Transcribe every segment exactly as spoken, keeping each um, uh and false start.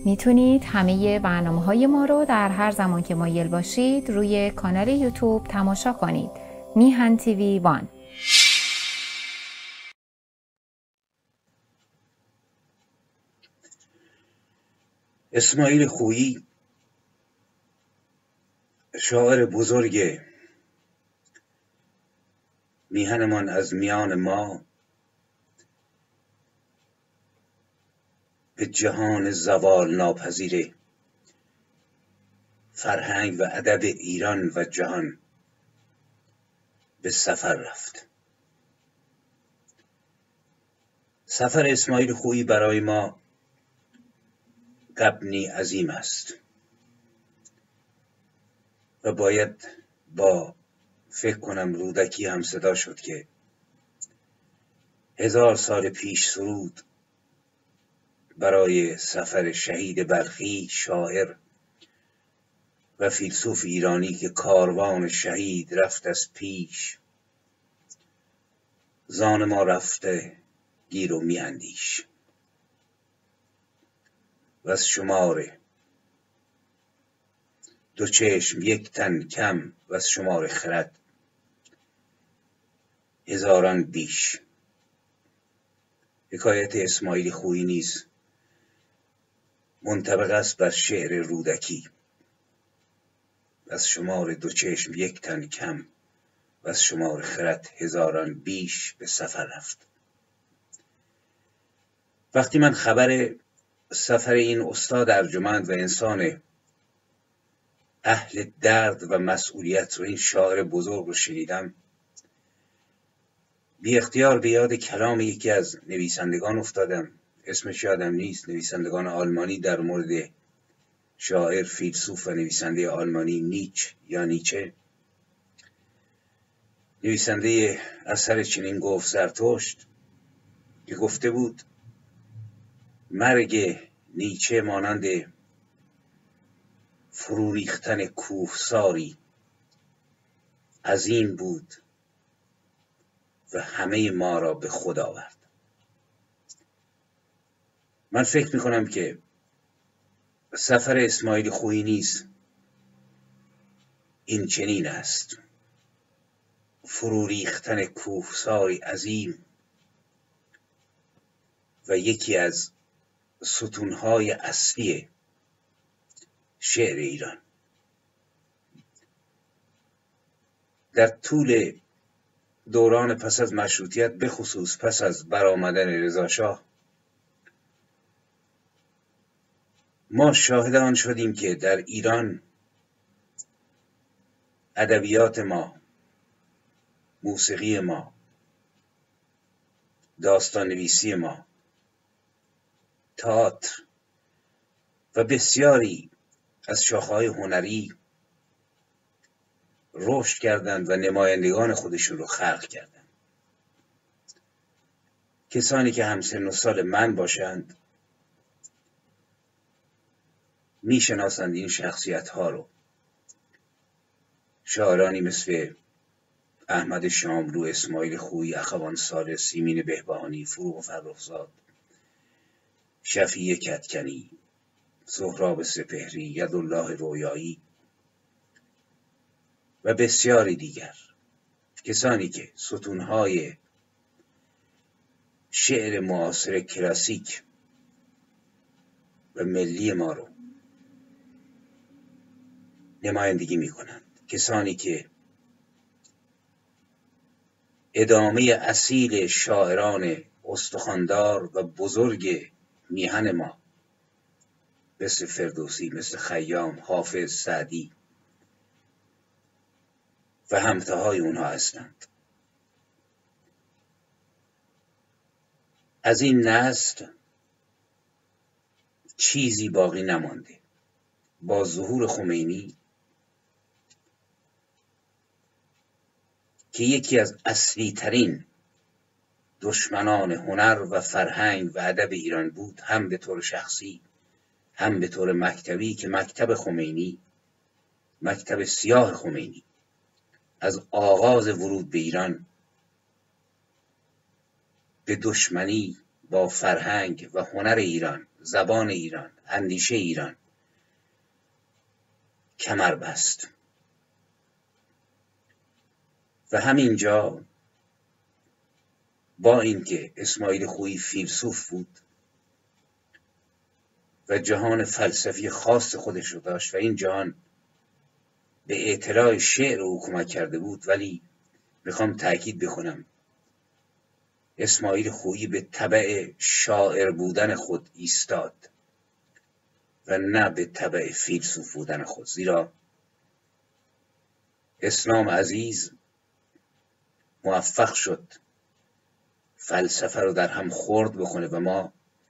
میتونید همه برنامه های ما رو در هر زمان که مایل باشید روی کانال یوتیوب تماشا کنید. میهن تیوی وان. اسماعیل خویی شاعر بزرگ میهنمان از میان ما به جهان زوال ناپذیر فرهنگ و ادب ایران و جهان به سفر رفت. سفر اسماعیل خویی برای ما غبنی عظیم است و باید با فکر کنم رودکی هم صدا شد که هزار سال پیش سرود برای سفر شهید بلخی، شاعر و فیلسوف ایرانی که کاروان شهید رفت از پیش، زان ما رفته گیر و میاندیش، و از شمار دو چشم یک تن کم، و از شمار خرد هزاران بیش. حکایت اسماعیل خویی نیز منطبق است بر شعر رودکی. از شمار دو چشم یک تن کم، و از شمار خرد هزاران بیش به سفر رفت. وقتی من خبر سفر این استاد ارجمند و انسان اهل درد و مسئولیت رو، این شاعر بزرگ رو شنیدم، بی اختیار به یاد کلام یکی از نویسندگان افتادم، اسمش یادم نیست، نویسندگان آلمانی در مورد شاعر، فیلسوف و نویسنده آلمانی نیچ یا نیچه، نویسنده اثر چنین گفت زرتشت، که گفته بود مرگ نیچه مانند فرو ریختن کوهساری عظیم بود و همه ما را به خود آورد. من فکر میکنم که سفر اسماعیل خویی نیز این چنین است، فرو ریختن کوهساری عظیم و یکی از ستونهای اصلی شعر ایران. در طول دوران پس از مشروطیت، به خصوص پس از برآمدن رضا شاه، ما شاهد آن شدیم که در ایران ادبیات ما، موسیقی ما، داستان نویسی ما، تئاتر و بسیاری از شاخه‌های هنری رشد کردند و نمایندگان خودشون رو خلق کردند. کسانی که همسن و سال من باشند میشناسند این شخصیت ها رو. شاعرانی مثل احمد شاملو، اسماعیل خویی، اخوان صالح، سیمین بهبهانی، فروغ فرخزاد، شفیع کدکنی، سهراب سپهری، یدالله رویایی و بسیاری دیگر، کسانی که ستونهای شعر معاصر کلاسیک و ملی ما رو نمایندگی می کنند، کسانی که ادامه اصیل شاعران استخواندار و بزرگ میهن ما مثل فردوسی، مثل خیام، حافظ، سعدی و همتاهای اونها هستند. از این نسل چیزی باقی نمانده. با ظهور خمینی که یکی از اصلی ترین دشمنان هنر و فرهنگ و ادب ایران بود، هم به طور شخصی هم به طور مکتبی، که مکتب خمینی، مکتب سیاه خمینی، از آغاز ورود به ایران به دشمنی با فرهنگ و هنر ایران، زبان ایران، اندیشه ایران کمر بست. و همینجا با اینکه اسماعیل خویی فیلسوف بود و جهان فلسفی خاص خودش رو داشت و این جهان به اطلاع شعر او کمک کرده بود، ولی میخوام تأکید بکنم اسماعیل خویی به تبع شاعر بودن خود ایستاد و نه به تبع فیلسوف بودن خود، زیرا اسلام عزیز موفق شد فلسفه رو در هم خرد بکنه و ما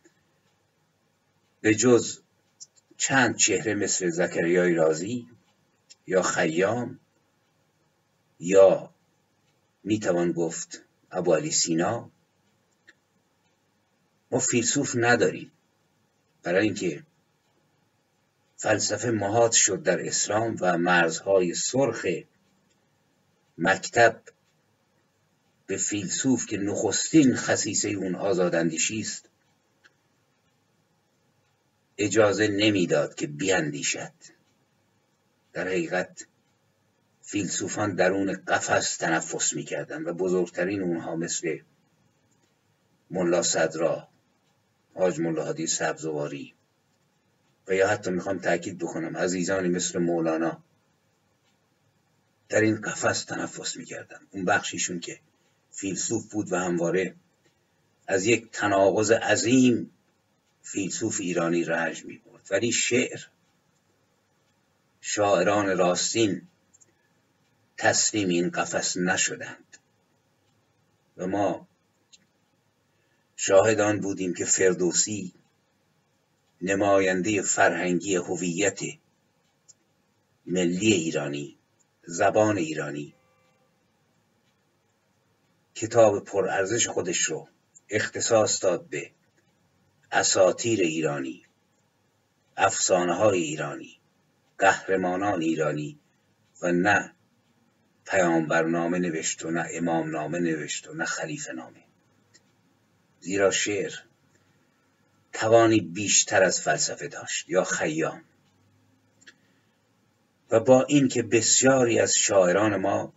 به جز چند چهره مثل زکریای رازی یا خیام یا میتوان گفت ابوعلی سینا ما فیلسوف نداریم، برای اینکه فلسفه مهات شد در اسلام و مرزهای سرخ مکتب به فیلسوف که نخستین خصیصه اون آزاداندیشی است اجازه نمیداد که بیاندیشد. در حقیقت فیلسوفان درون قفس تنفس میکردند و بزرگترین اونها مثل ملا صدرا، حاج ملا هادی سبزواری و یا حتی میخوام تأکید بکنم عزیزانی مثل مولانا در این قفس تنفس میکردند. اون بخشیشون که فیلسوف بود و همواره از یک تناقض عظیم فیلسوف ایرانی رنج میبرد، ولی شعر، شاعران راستین تسلیم این قفس نشدند و ما شاهدان بودیم که فردوسی نماینده فرهنگی هویت ملی ایرانی، زبان ایرانی، کتاب پرارزش خودش رو اختصاص داد به اساطیر ایرانی، افسانه های ایرانی، قهرمانان ایرانی و نه پیامبرنامه نوشت و نه امام نامه نوشت و نه خلیفه نامه، زیرا شعر توانی بیشتر از فلسفه داشت یا خیام. و با این که بسیاری از شاعران ما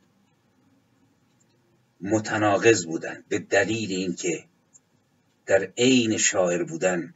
متناقض بودند به دلیل اینکه در عین شاعر بودن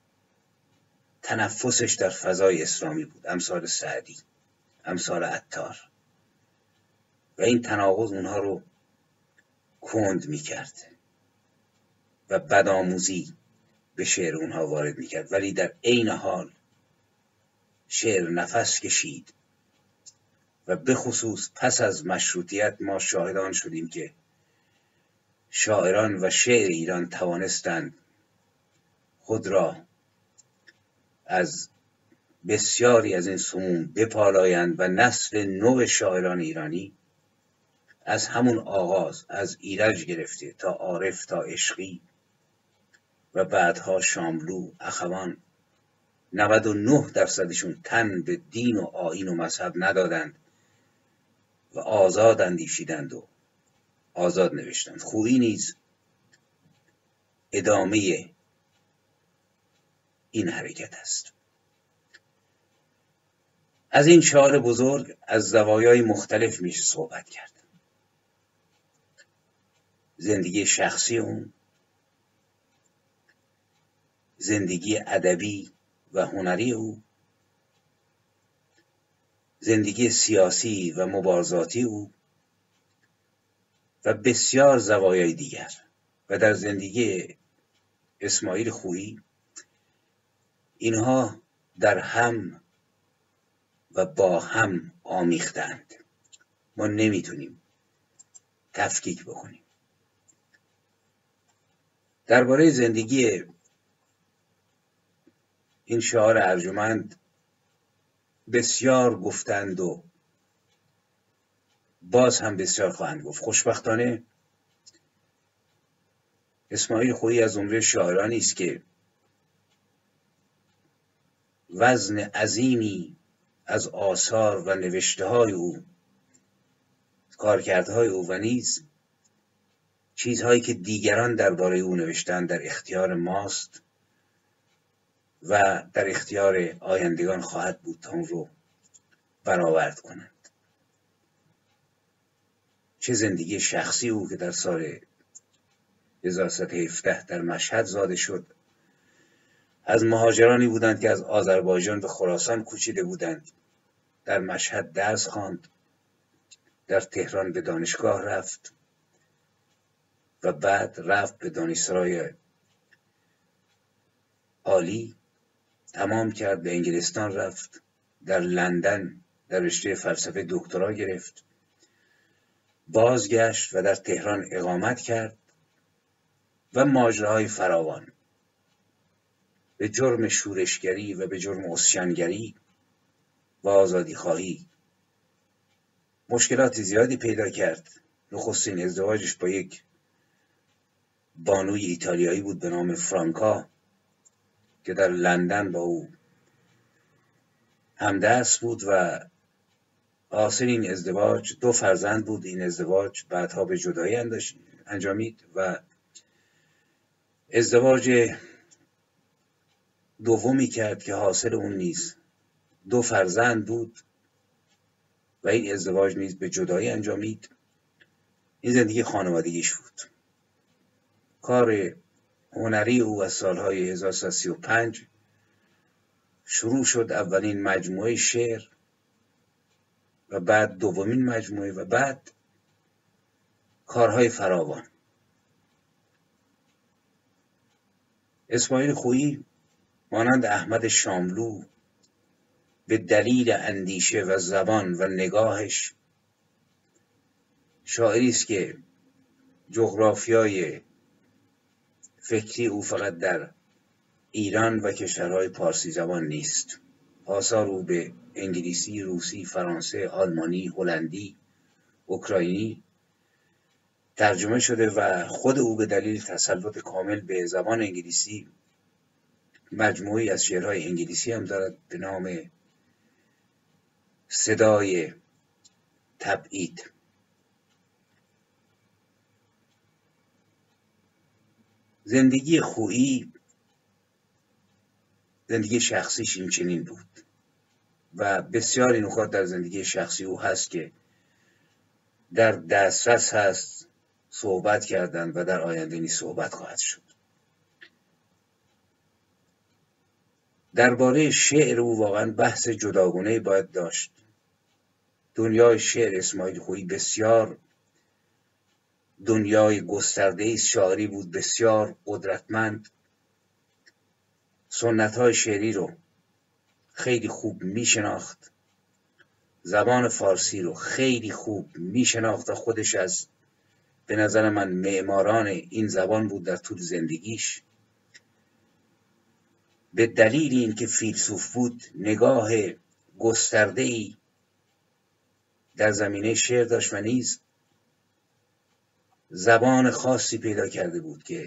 تنفسش در فضای اسلامی بود، امثال سعدی، امثال عطار، و این تناقض اونها رو کند میکرد و بدآموزی به شعر اونها وارد میکرد، ولی در عین حال شعر نفس کشید و به خصوص پس از مشروطیت ما شاهدان شدیم که شاعران و شعر ایران توانستند خود را از بسیاری از این سموم بپالایند و نسل نو شاعران ایرانی از همون آغاز، از ایرج گرفته تا عارف تا عشقی و بعدها شاملو، اخوان، نود و نه درصدشون تن به دین و آیین و مذهب ندادند و آزاد اندیشیدند و آزاد نوشتند. خویی نیز ادامه این حرکت است. از این شاعر بزرگ از زوایای مختلف میشه صحبت کرد. زندگی شخصی اون، زندگی ادبی و هنری او، زندگی سیاسی و مبارزاتی او و بسیار زوایای دیگر. و در زندگی اسماعیل خویی اینها در هم و با هم آمیختند، ما نمیتونیم تفکیک بکنیم. درباره زندگی این شاعر ارجمند بسیار گفتند و باز هم بسیار خواهند گفت. خوشبختانه اسماعیل خویی از زمره شاعرانی است که وزن عظیمی از آثار و نوشته های او، کارکردهای او و نیز چیزهایی که دیگران درباره او نوشتن در اختیار ماست و در اختیار آیندگان خواهد بود تا اون رو برآورد کنند. چه زندگی شخصی او که در سال هزار و سیصد و هفده در مشهد زاده شد، از مهاجرانی بودند که از آذربایجان به خراسان کوچیده بودند، در مشهد درس خواند، در تهران به دانشگاه رفت و بعد رفت به دانشسرای عالی، تمام کرد، به انگلستان رفت، در لندن در رشته فلسفه دکترا گرفت، بازگشت و در تهران اقامت کرد و ماجراهای فراوان به جرم شورشگری و به جرم عصیانگری و آزادی خواهی مشکلات زیادی پیدا کرد. نخستین ازدواجش با یک بانوی ایتالیایی بود به نام فرانکا که در لندن با او همدست بود و حاصل این ازدواج دو فرزند بود. این ازدواج بعدها به جدایی انجامید و ازدواج دومی کرد که حاصل اون نیز دو فرزند بود و این ازدواج نیز به جدایی انجامید. این زندگی خانوادگیش بود. کار هنری او از سالهای هزار و سیصد و سی و پنج شروع شد، اولین مجموعه شعر و بعد دومین مجموعه و بعد کارهای فراوان. اسماعیل خویی مانند احمد شاملو به دلیل اندیشه و زبان و نگاهش شاعری است که جغرافیای فکری او فقط در ایران و کشورهای پارسی زبان نیست. آثار او به انگلیسی، روسی، فرانسه، آلمانی، هلندی، اوکراینی ترجمه شده و خود او به دلیل تسلط کامل به زبان انگلیسی مجموعی از شعرهای انگلیسی هم دارد به نام صدای تبعید. زندگی خویی زندگی شخصیش این چنین بود و بسیاری نکات در زندگی شخصی او هست که در دسترس هست صحبت کردن و در آینده نیز صحبت خواهد شد. درباره شعر او واقعا بحث جداگانه‌ای باید داشت. دنیای شعر اسماعیل خویی بسیار دنیای گسترده است. شاعری بود بسیار قدرتمند، سنت‌های شعری رو خیلی خوب میشناخت، زبان فارسی رو خیلی خوب میشناخت و خودش از به نظر من معماران این زبان بود در طول زندگیش. به دلیل اینکه فیلسوف بود نگاه گسترده‌ای در زمینه شعر داشت و نیز زبان خاصی پیدا کرده بود که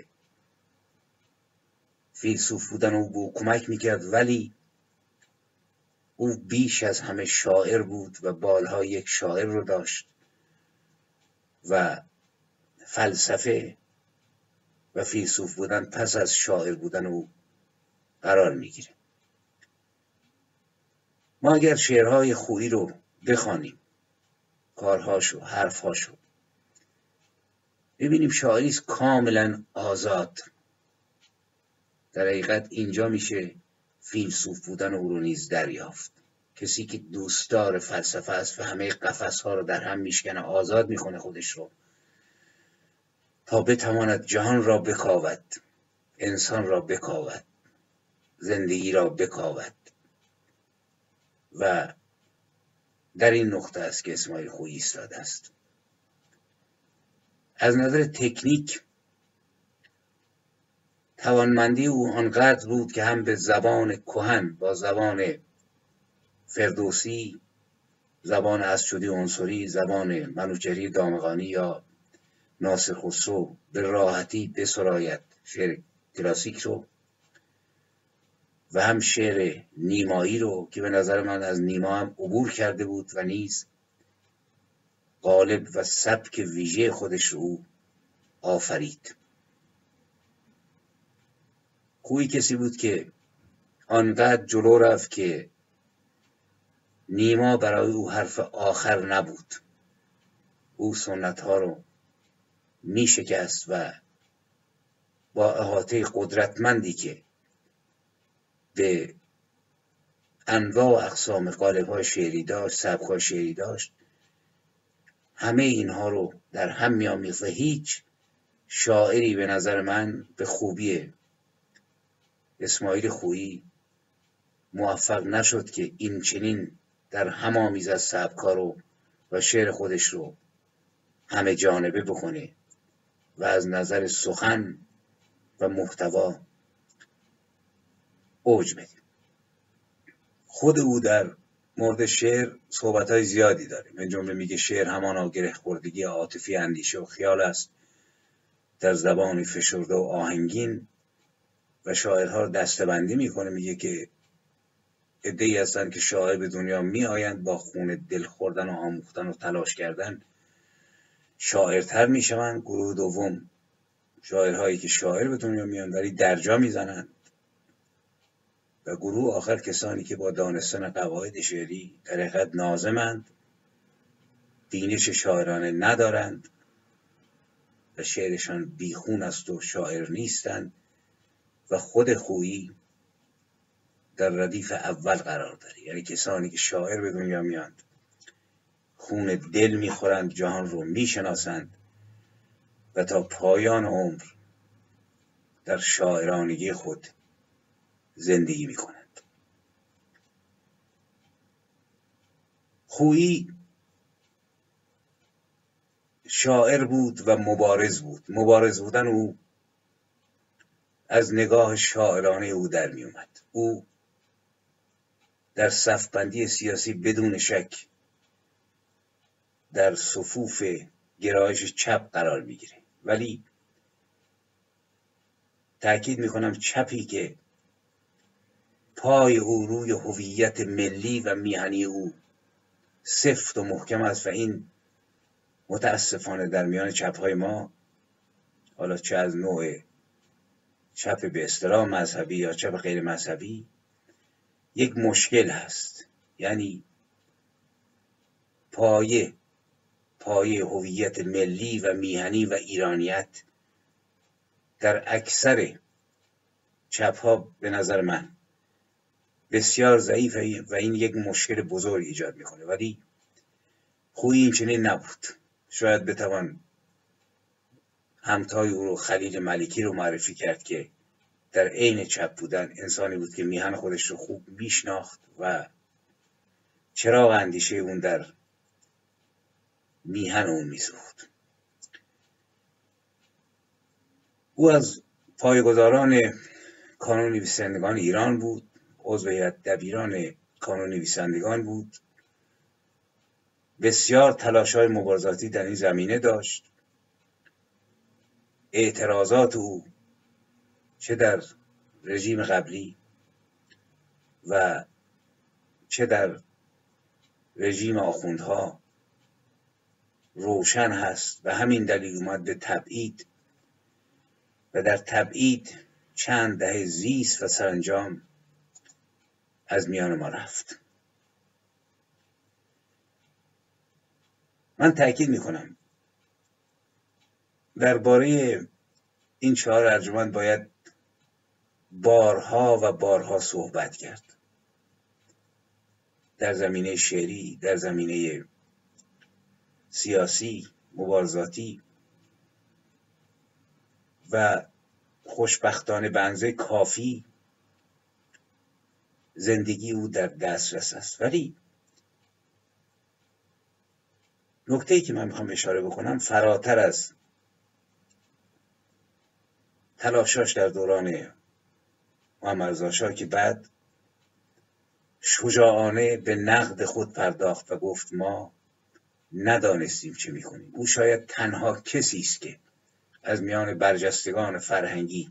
فیلسوف بودن او به او کمک میکرد، ولی او بیش از همه شاعر بود و بالهای یک شاعر رو داشت و فلسفه و فیلسوف بودن پس از شاعر بودن او قرار میگیره. ما اگر شعرهای خویی رو بخوانیم، کارهاشو، حرفهاشو، ببینیم شاعری است کاملا آزاد. در حقیقت اینجا میشه فیلسوف بودن او رو نیز دریافت. کسی که دوستدار فلسفه است و همه قفس‌ها رو در هم میشکنه، آزاد میکنه خودش رو تا بتواند جهان را بکاود، انسان را بکاود، زندگی را بکاود و در این نقطه است که اسماعیل خویی ایستاده است. از نظر تکنیک توانمندی او آنقدر بود که هم به زبان کهن با زبان فردوسی، زبان اسجدی عنصری، زبان منوچهری دامغانی یا ناصر خسرو به راحتی بسراید شعر کلاسیک رو و هم شعر نیمایی رو که به نظر من از نیما هم عبور کرده بود و نیز قالب و سبک ویژه خودش رو آفرید. خویی کسی بود که آنقدر جلو رفت که نیما برای او حرف آخر نبود. او سنت ها رو می شکست و با احاطه قدرتمندی که به انواع و اقسام قالب های شعری داشت، سبک های شعری داشت، همه اینها رو در هم می آمیخت و هیچ شاعری به نظر من به خوبی اسماعیل خویی موفق نشد که این چنین در هم آمیزد سبک‌ها رو و شعر خودش رو همه جانبه بکنه و از نظر سخن و محتوا اوج بده. خود او در مورد شعر صحبت‌های زیادی داره. من جمله میگه شعر همانا گره خوردگی عاطفی اندیشه و خیال است در زبانی فشرده و آهنگین، و شاعرها رو دسته‌بندی میکنه. میگه که عده‌ای هستند که شاعر به دنیا می آیند با خون دل خوردن و آموختن و تلاش کردن شاعرتر می شوند. گروه دوم شاعرهایی که شاعر به دنیا میان ولی درجا میزنند، و گروه آخر کسانی که با دانستن قواعد شعری در حقیقت ناظمند، بینش شاعرانه ندارند و شعرشان بیخون است و شاعر نیستند. و خود خویی در ردیف اول قرار داره، یعنی کسانی که شاعر به دنیا میاند خون دل میخورند، جهان رو میشناسند و تا پایان عمر در شاعرانگی خود زندگی میکنند. خویی شاعر بود و مبارز بود. مبارز بودن او از نگاه شاعرانه او در می اومد. او در صفبندی سیاسی بدون شک در صفوف گرایش چپ قرار میگیره، ولی تأکید میکنم چپی که پای او روی هویت ملی و میهنی او سفت و محکم است، و این متاسفانه در میان چپهای ما، حالا چه از نوع چپ به اصطلاح مذهبی یا چپ غیر مذهبی، یک مشکل هست. یعنی پایه پایه هویت ملی و میهنی و ایرانیت در اکثر چپ‌ها به نظر من بسیار ضعیفه و این یک مشکل بزرگ ایجاد میکنه. ولی خویی این چنین نبود. شاید بتوان همتای او رو خلیل ملکی رو معرفی کرد که در عین چپ بودن انسانی بود که میهن خودش رو خوب میشناخت و چراغ اندیشه اون در میهن اون میسوخت. او از پایه‌گذاران کانون نویسندگان ایران بود، عضو هیئت دبیران کانون نویسندگان بود، بسیار تلاش‌های مبارزاتی در این زمینه داشت. اعتراضات او چه در رژیم قبلی و چه در رژیم آخوندها روشن هست و همین دلیل اومد به تبعید و در تبعید چند دهه زیست و سرانجام از میان ما رفت. من تأکید میکنم درباره این چهار ارجمند باید بارها و بارها صحبت کرد، در زمینه شعری، در زمینه سیاسی، مبارزاتی، و خوشبختانه به اندازه کافی زندگی او در دسترس است. ولی نکته‌ای که من میخوام اشاره بکنم فراتر از تلاشاش در دوران محمد رضا شاه که بعد شجاعانه به نقد خود پرداخت و گفت ما ندانستیم چه میکنیم. او شاید تنها کسی است که از میان برجستگان فرهنگی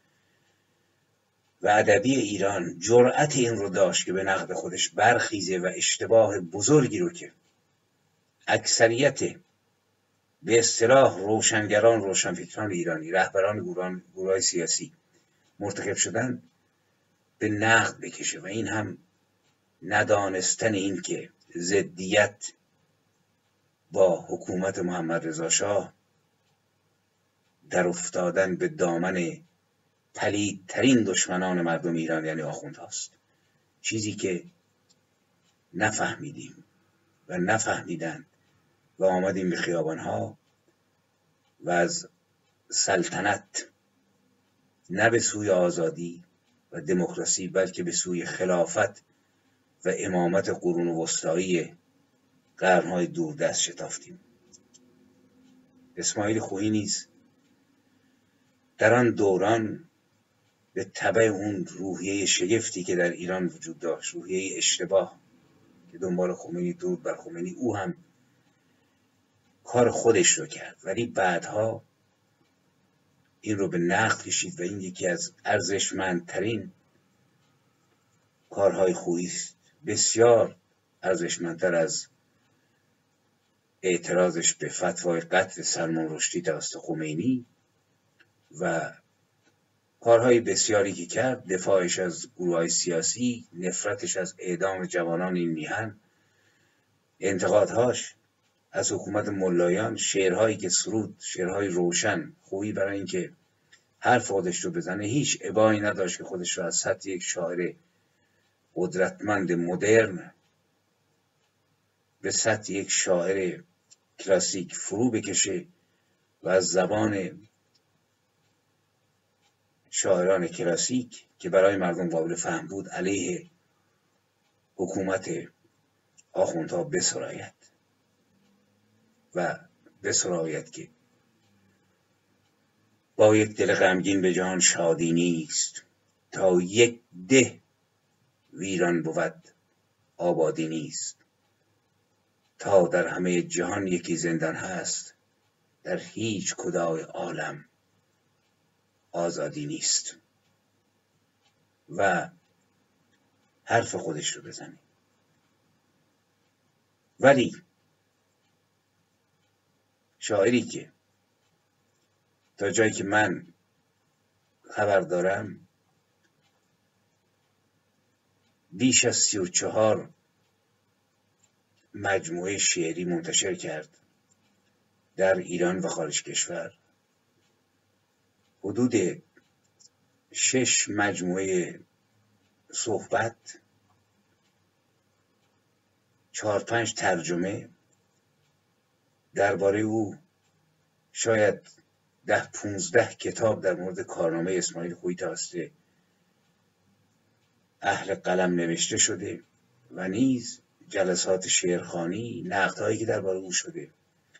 و ادبی ایران جرأت این رو داشت که به نقد خودش برخیزه و اشتباه بزرگی رو که اکثریت به اصطلاح روشنگران، روشنفکران ایرانی، رهبران گروه‌های سیاسی مرتکب شدن به نقد بکشه و این هم ندانستن این که ضدیت با حکومت محمد رضا شاه در افتادن به دامن پلیدترین دشمنان مردم ایران یعنی آخوندهاست، چیزی که نفهمیدیم و نفهمیدند و آمدیم به خیابانها و از سلطنت نه به سوی آزادی و دموکراسی بلکه به سوی خلافت و امامت قرون وسطایی قرنهای دوردست شتافتیم. اسماعیل خویی نیز در آن دوران به تبع اون روحیه شگفتی که در ایران وجود داشت، روحیه اشتباه که دنبال خمینی، درود بر خمینی، او هم کار خودش رو کرد، ولی بعدها این رو به نقد کشید و این یکی از ارزشمندترین کارهای خویی است، بسیار ارزشمندتر از اعتراضش به فتوای قتل سلمان رشدی توسط خمینی و کارهای بسیاری که کرد، دفاعش از گروه‌های سیاسی، نفرتش از اعدام جوانان این میهن، انتقادهاش از حکومت ملایان، شعرهایی که سرود، شعرهای روشن. خویی برای اینکه حرف خودش رو بزنه هیچ ابایی نداشت که خودش رو از سطح یک شاعر قدرتمند مدرن به سطح یک شاعر کلاسیک فرو بکشه و از زبان شاعران کلاسیک که برای مردم قابل فهم بود علیه حکومت آخوندها بسراید و بسراید که با یک دل غمگین به جان شادی نیست، تا یک ده ویران بود آبادی نیست، تا در همه جهان یکی زندان هست، در هیچ کدای عالم آزادی نیست. و حرف خودش رو بزنه. ولی شاعری که تا جایی که من خبر دارم بیش از سی و چهار مجموعه شعری منتشر کرد در ایران و خارج کشور، حدود شش مجموعه صحبت، چهار پنج ترجمه درباره او، شاید ده پونزده کتاب در مورد کارنامه اسماعیل خویی توسط اهل قلم نوشته شده و نیز جلسات شعرخوانی، نقدهایی که درباره او شده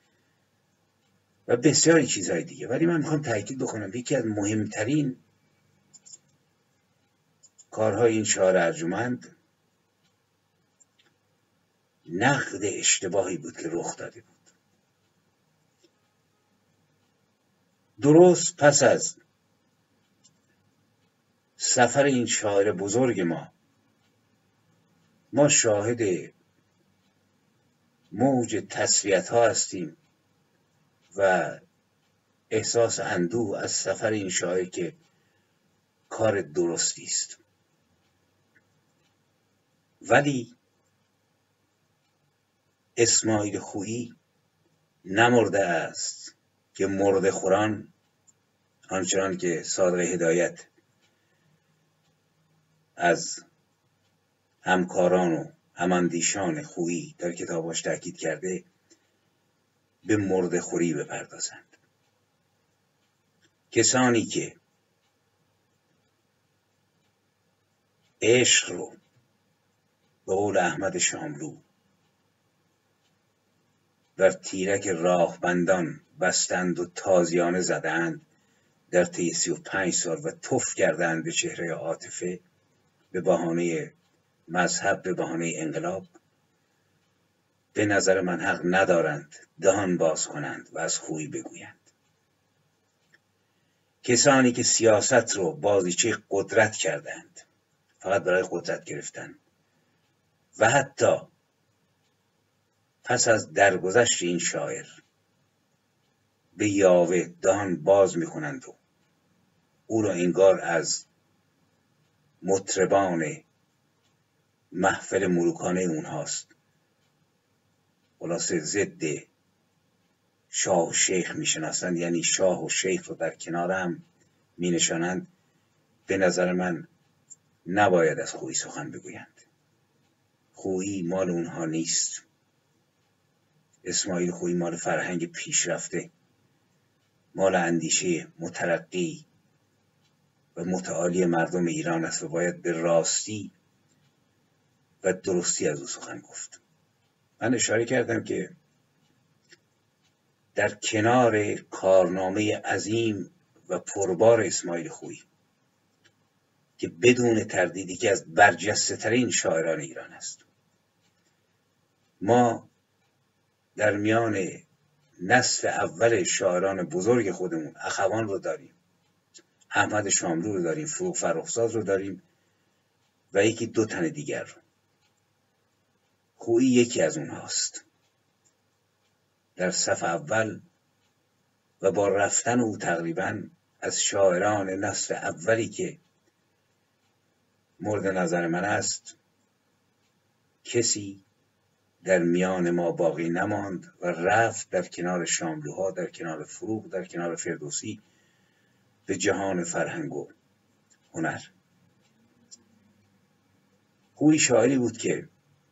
و بسیاری چیزهای دیگه. ولی من میخوام تاکید بکنم یکی از مهمترین کارهای این شاعر ارجمند نقد اشتباهی بود که رخ داده بود. درست پس از سفر این شاعر بزرگ ما ما شاهد موج تسلیت ها هستیم و احساس اندوه از سفر این شاعر که کار درستی است. ولی اسماعیل خویی نمرده است که مرده خوران، آنچنان که صادق هدایت از همکاران و هماندیشان خویی در کتاباش تاکید کرده، به مرده خوری بپردازند. کسانی که عشق رو به قول احمد شاملو در تیرک راهبندان بستند و تازیانه زدند در طی سی و پنج سال و تف کردند به چهره عاطفه به بهانه مذهب، به بهانه انقلاب، به نظر من حق ندارند دهان باز کنند و از خویی بگویند. کسانی که سیاست رو بازیچه قدرت کردند، فقط برای قدرت گرفتن و حتی پس از درگذشت این شاعر به یاوه دهان باز میکنند و او را انگار از مطربان محفل ملوکانه اونهاست، خلاصه ضد شاه و شیخ میشناسند، یعنی شاه و شیخ رو در کنار هم مینشانند. به نظر من نباید از خویی سخن بگویند. خویی مال اونها نیست. اسماعیل خویی مال فرهنگ پیشرفته، مال اندیشه مترقی و متعالی مردم ایران است و باید به راستی و درستی از او سخن گفت. من اشاره کردم که در کنار کارنامه عظیم و پربار اسماعیل خویی که بدون تردید یکی از برجسته ترین شاعران ایران است، ما در میان نسل اول شاعران بزرگ خودمون اخوان رو داریم، احمد شاملو رو داریم، فروغ فرخزاد رو داریم و یکی دو تن دیگر رو. خویی یکی از اونهاست. در صف اول و با رفتن او تقریبا از شاعران نسل اولی که مورد نظر من است کسی در میان ما باقی نماند و رفت در کنار شاملوها، در کنار فروغ، در کنار فردوسی به جهان فرهنگ و هنر. خویی شاعری بود که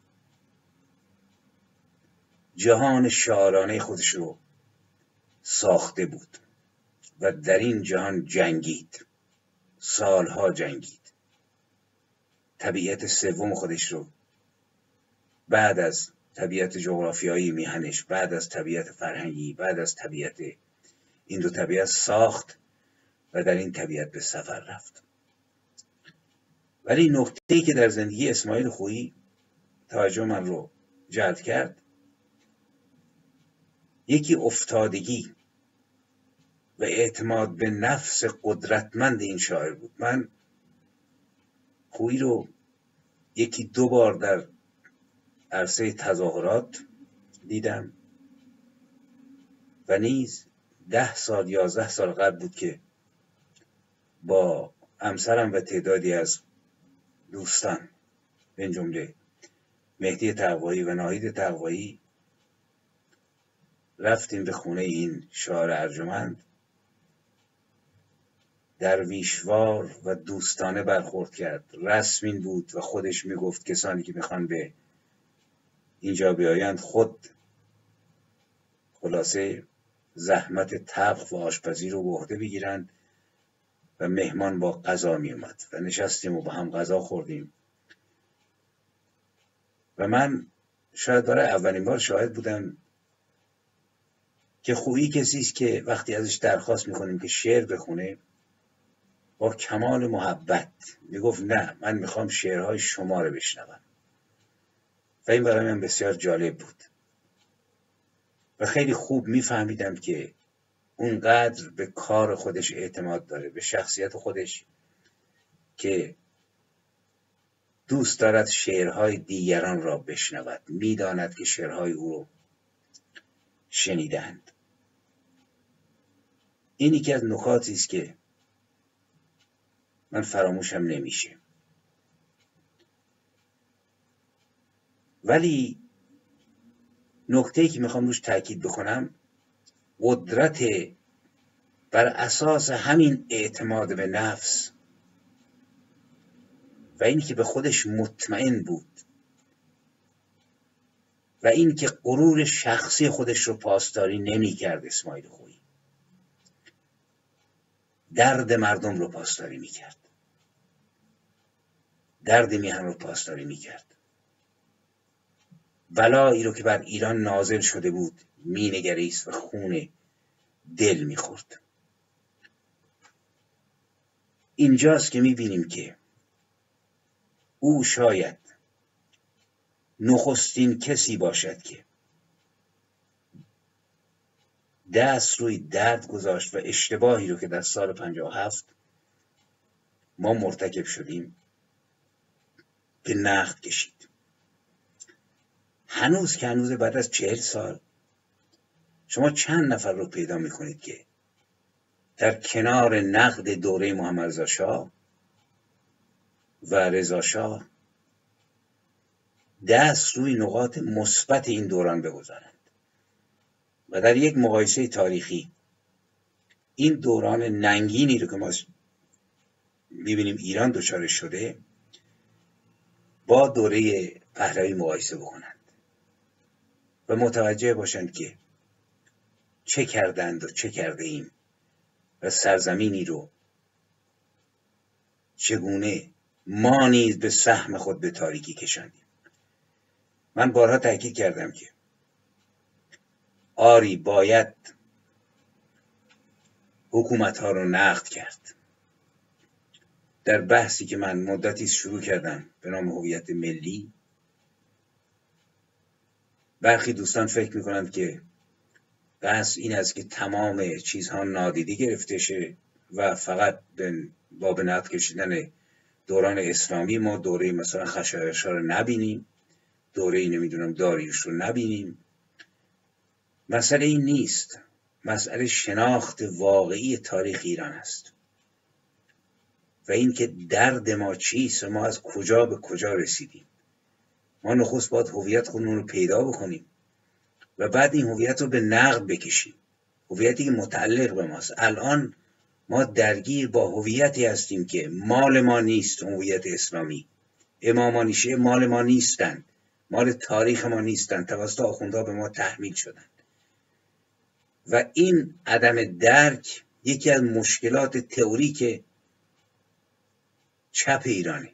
جهان شاعرانه خودش رو ساخته بود و در این جهان جنگید، سالها جنگید. طبیعت سوم خودش رو بعد از طبیعت جغرافیایی میهنش، بعد از طبیعت فرهنگی، بعد از طبیعت این دو طبیعت ساخت و در این طبیعت به سفر رفت. ولی نکته‌ای که در زندگی اسماعیل خویی توجه من رو جلب کرد، یکی افتادگی و اعتماد به نفس قدرتمند این شاعر بود. من خویی رو یکی دو بار در عرصه تظاهرات دیدم و نیز ده سال یازده سال قبل بود که با همسرم و تعدادی از دوستان به جمله مهدی تقوایی و ناهید تقوایی رفتیم به خونه این شاعر ارجمند. درویشوار و دوستانه برخورد کرد. رسم این بود و خودش میگفت کسانی که میخوان به اینجا بیایند خود خلاصه زحمت طبخ و آشپزی رو به عهده بگیرند و مهمان با غذا می اومد و نشستیم و با هم غذا خوردیم و من شاید برای اولین بار شاهد بودم که خویی کسی است که وقتی ازش درخواست میکنیم که شعر بخونه با کمال محبت میگفت نه، من میخوام شعرهای شما رو بشنوم و این برای من بسیار جالب بود و خیلی خوب میفهمیدم که اونقدر به کار خودش اعتماد داره، به شخصیت خودش، که دوست دارد شعرهای دیگران را بشنود، میداند که شعرهای او رو شنیدند. این یکی از نکاتی است که من فراموشم نمیشه. ولی نکته‌ای که میخوام روش تاکید بکنم، قدرت بر اساس همین اعتماد به نفس و اینی که به خودش مطمئن بود و این که غرور شخصی خودش رو پاسداری نمی کرد. اسماعیل خویی درد مردم رو پاسداری می کرد، درد میهن رو پاسداری می کرد، بلایی رو که بر ایران نازل شده بود می نگریست و خون دل می خورد. اینجاست که می بینیم که او شاید نخستین کسی باشد که دست روی درد گذاشت و اشتباهی رو که در سال پنجاه و هفت ما مرتکب شدیم به نقد کشید. هنوز که هنوز بعد از چهل سال شما چند نفر رو پیدا میکنید که در کنار نقد دوره محمد رضا شاه و رضا شاه دست روی نقاط مثبت این دوران بگذارند و در یک مقایسه تاریخی این دوران ننگینی رو که ما میبینیم ایران دچار شده با دوره پهلوی مقایسه بکنند و متوجه باشند که چه کردند و چه کرده ایم و سرزمینی رو چگونه ما نیز به سهم خود به تاریکی کشاندیم. من بارها تاکید کردم که آری باید حکومت ها رو نقد کرد. در بحثی که من مدتی شروع کردم به نام هویت ملی، برخی دوستان فکر میکنند که بحث این است که تمام چیزها نادیده گرفته شه و فقط با به نقد کشیدن دوران اسلامی ما دوره مثلا خشایارشا رو نبینیم، دوره نمیدونم داریوش رو نبینیم. مسئله این نیست، مسئله شناخت واقعی تاریخ ایران است و این که درد ما چیست و ما از کجا به کجا رسیدیم. ما نخست باید هویت خودمون رو پیدا بکنیم و بعد این هویت رو به نقد بکشیم، هویتی که متعلق به ماست. الان ما درگیر با هویتی هستیم که مال ما نیست، هویت اسلامی. امامان شیعه مال ما نیستند، مال تاریخ ما نیستند، توسط آخوندها به ما تحمیل شدند و این عدم درک یکی از مشکلات تئوریک چپ ایرانه.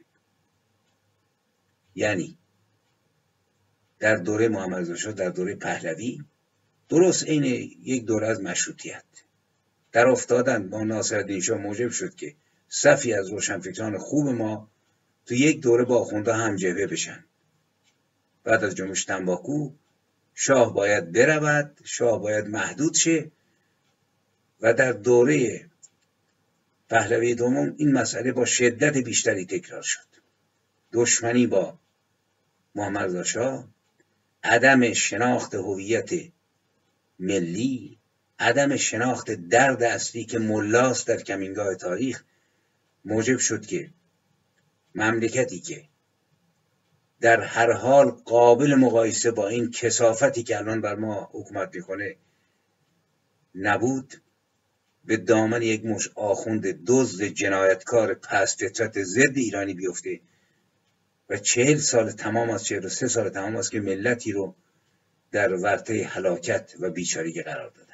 یعنی در دوره محمد رضا شاه، در دوره پهلوی، درست این یک دوره از مشروطیت در افتادن با ناصرالدین شاه موجب شد که صفی از روشنفکران خوب ما تو یک دوره با آخوندها هم جبهه بشن. بعد از جنبش تنباکو شاه باید برود، شاه باید محدود شه و در دوره پهلوی دوم این مسئله با شدت بیشتری تکرار شد. دشمنی با محمد رضا شاه، عدم شناخت هویت ملی، عدم شناخت درد اصلی که ملاست در کمینگاه تاریخ موجب شد که مملکتی که در هر حال قابل مقایسه با این کثافتی که الان بر ما حکومت میکنه نبود، به دامن یک مش آخوند دزد جنایتکار پست فطرت ضد ایرانی بیفته و چهل سال تمام است، چهل و سه سال تمام است که ملتی رو در ورطه هلاکت و بیچارگی قرار دادند.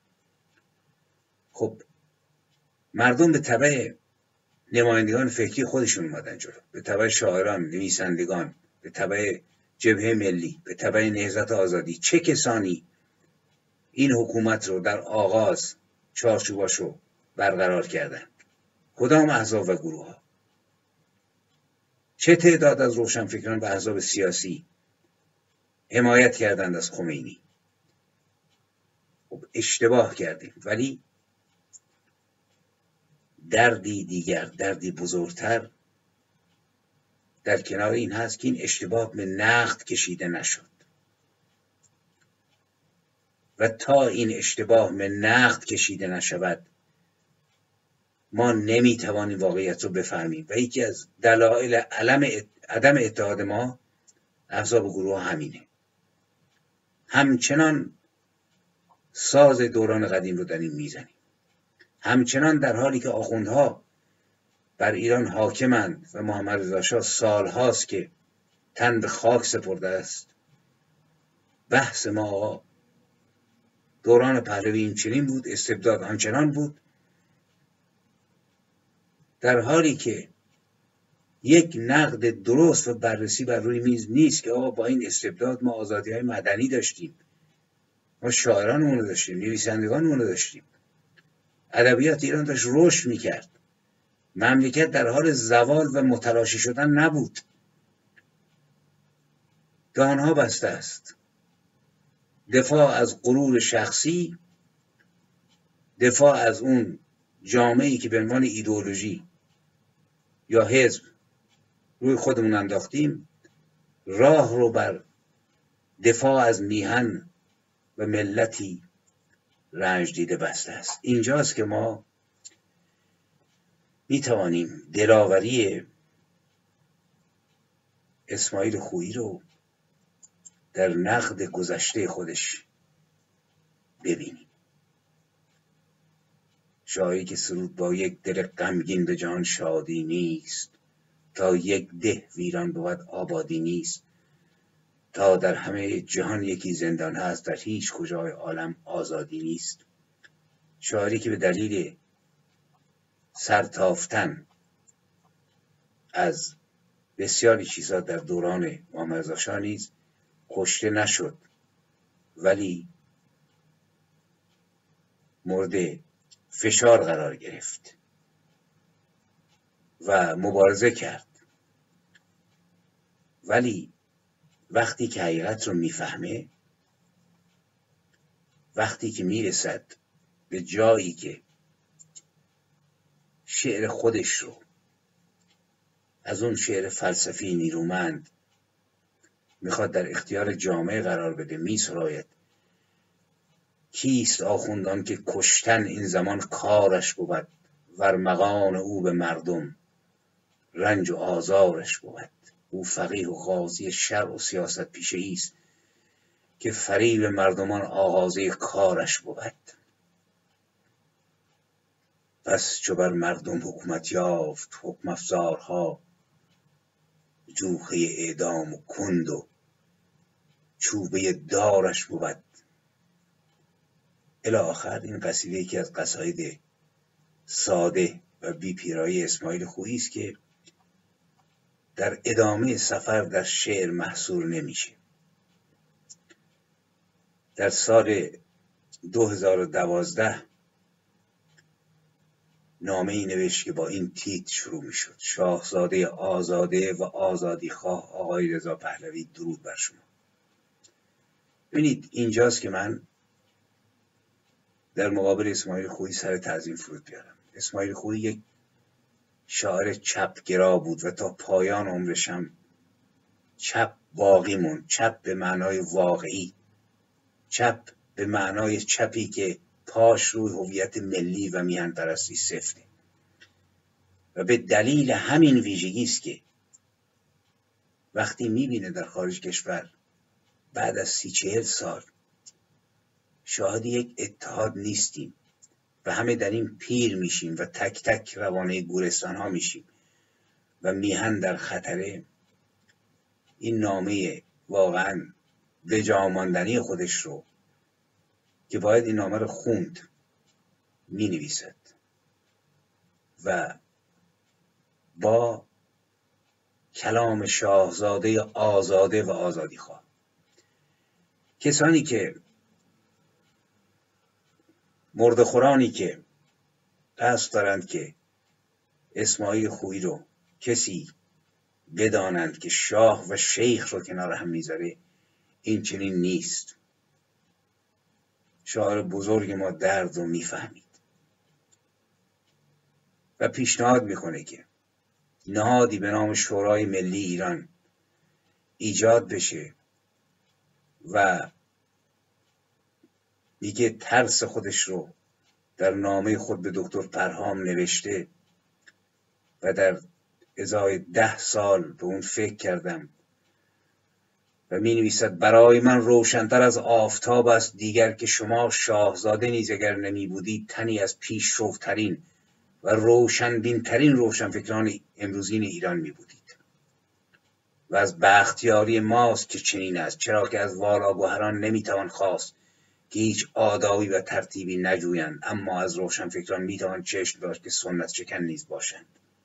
خب مردم به تبع نمایندگان فکری خودشون اومدن جلو، به تبع شاعران، نویسندگان، به تبع جبهه ملی، به تبع نهضت آزادی. چه کسانی این حکومت رو در آغاز چارچوباشو برقرار کردند؟ کدام احزاب و گروه ها؟ چه تعداد از روشنفکران و احزاب سیاسی حمایت کردند از خمینی؟ خب اشتباه کردیم، ولی دردی دیگر، دردی بزرگتر در کنار این هست که این اشتباه به نقد کشیده نشد و تا این اشتباه به نقد کشیده نشود ما نمیتوانیم واقعیت رو بفهمیم و یکی از دلایل عدم اتحاد ما احزاب و گروه همینه. همچنان ساز دوران قدیم رو داریم میزنیم، همچنان در حالی که آخوندها بر ایران حاکمند و محمد رضا شاه سال هاست که تن به خاک سپرده است. بحث ما دوران پهلوی این چنین بود، استبداد آنچنان بود، در حالی که یک نقد درست و بررسی بر روی میز نیست که آقا با این استبداد ما آزادی های مدنی داشتیم، ما شاعرانمون رو داشتیم، نویسندگانمون رو داشتیم، ادبیات ایران داشت رشد میکرد، مملکت در حال زوال و متلاشی شدن نبود. دهانها بسته است. دفاع از غرور شخصی، دفاع از اون جامعه‌ای که به عنوان ایدئولوژی یا حزب روی خودمون انداختیم، راه رو بر دفاع از میهن و ملتی رنج دیده بسته است. اینجاست که ما می توانیم دلاوری اسماعیل خویی رو در نقد گذشته خودش ببینیم. شاعری که سرود با یک دل غمگین به جان شادی نیست، تا یک ده ویران بود آبادی نیست، تا در همه جهان یکی زندان هست، در هیچ کجای عالم آزادی نیست. شاعری که به دلیل سرتافتن از بسیاری چیزها در دوران محمد رضا شاه نیز کشته نشد، ولی مورد فشار قرار گرفت و مبارزه کرد، ولی وقتی که حقیقت رو میفهمه، وقتی که میرسد به جایی که شعر خودش رو از اون شعر فلسفی نیرومند میخواد در اختیار جامعه قرار بده، میسراید کیست آخوندان که کشتن این زمان کارش بود، ورمغان او به مردم رنج و آزارش بود. او فقیه و قاضی شرع و سیاست پیشه ایست، که فریب مردمان آغازه کارش بود. پس چو بر مردم حکومت یافت حکم افزارها، جوخه اعدام و کند و چوبه دارش بود. الی آخر. این قصیده یکی از قصاید ساده و بی پیرایه اسماعیل خویی است که در ادامه سفر در شعر محصور نمیشه. در سال دو هزار و دوازده نامه ای نوشت که با این تیتر شروع می شد: شاهزاده آزاده و آزادی خواه آقای رضا پهلوی، درود بر شما. ببینید اینجاست که من در مقابل اسماعیل خویی سر تعظیم فرود بیارم. اسماعیل خویی یک شاعر چپگرا بود و تا پایان عمرش هم چپ باقی موند. چپ به معنای واقعی، چپ به معنای چپی که پاش روی هویت ملی و میهن پرستی سفته. و به دلیل همین ویژگی است که وقتی میبینه در خارج کشور بعد از سی چهل سال شاهد یک اتحاد نیستیم و همه در این پیر میشیم و تک تک روانه گورستان ها میشیم و میهن در خطره، این نامه واقعا به جا ماندنی خودش رو که باید این نامه رو خوند می نویسد و با کلام شاهزاده آزاده و آزادی خواه. کسانی که مردخورانی که قصد دارند که اسماعیل خویی رو کسی بدانند که شاه و شیخ رو کنار هم میذاره، این چنین نیست. شاعر بزرگ ما درد رو میفهمید و پیشنهاد میکنه که نهادی به نام شورای ملی ایران ایجاد بشه و میگه ترس خودش رو در نامه خود به دکتر پرهام نوشته و در ازای ده سال به اون فکر کردم و می نویسد: برای من روشنتر از آفتاب است دیگر که شما شاهزاده نیز اگر نمی بودید تنی از پیش روترین و روشنبین ترین روشنفکران امروزین ایران می بودید و از بختیاری ماست که چنین است، چرا که از والاگوهران نمی توان خواست که هیچ آدابی و ترتیبی نجویند، اما از روشنفکران می توان چشم داشت که سنت شکن نیز باشند.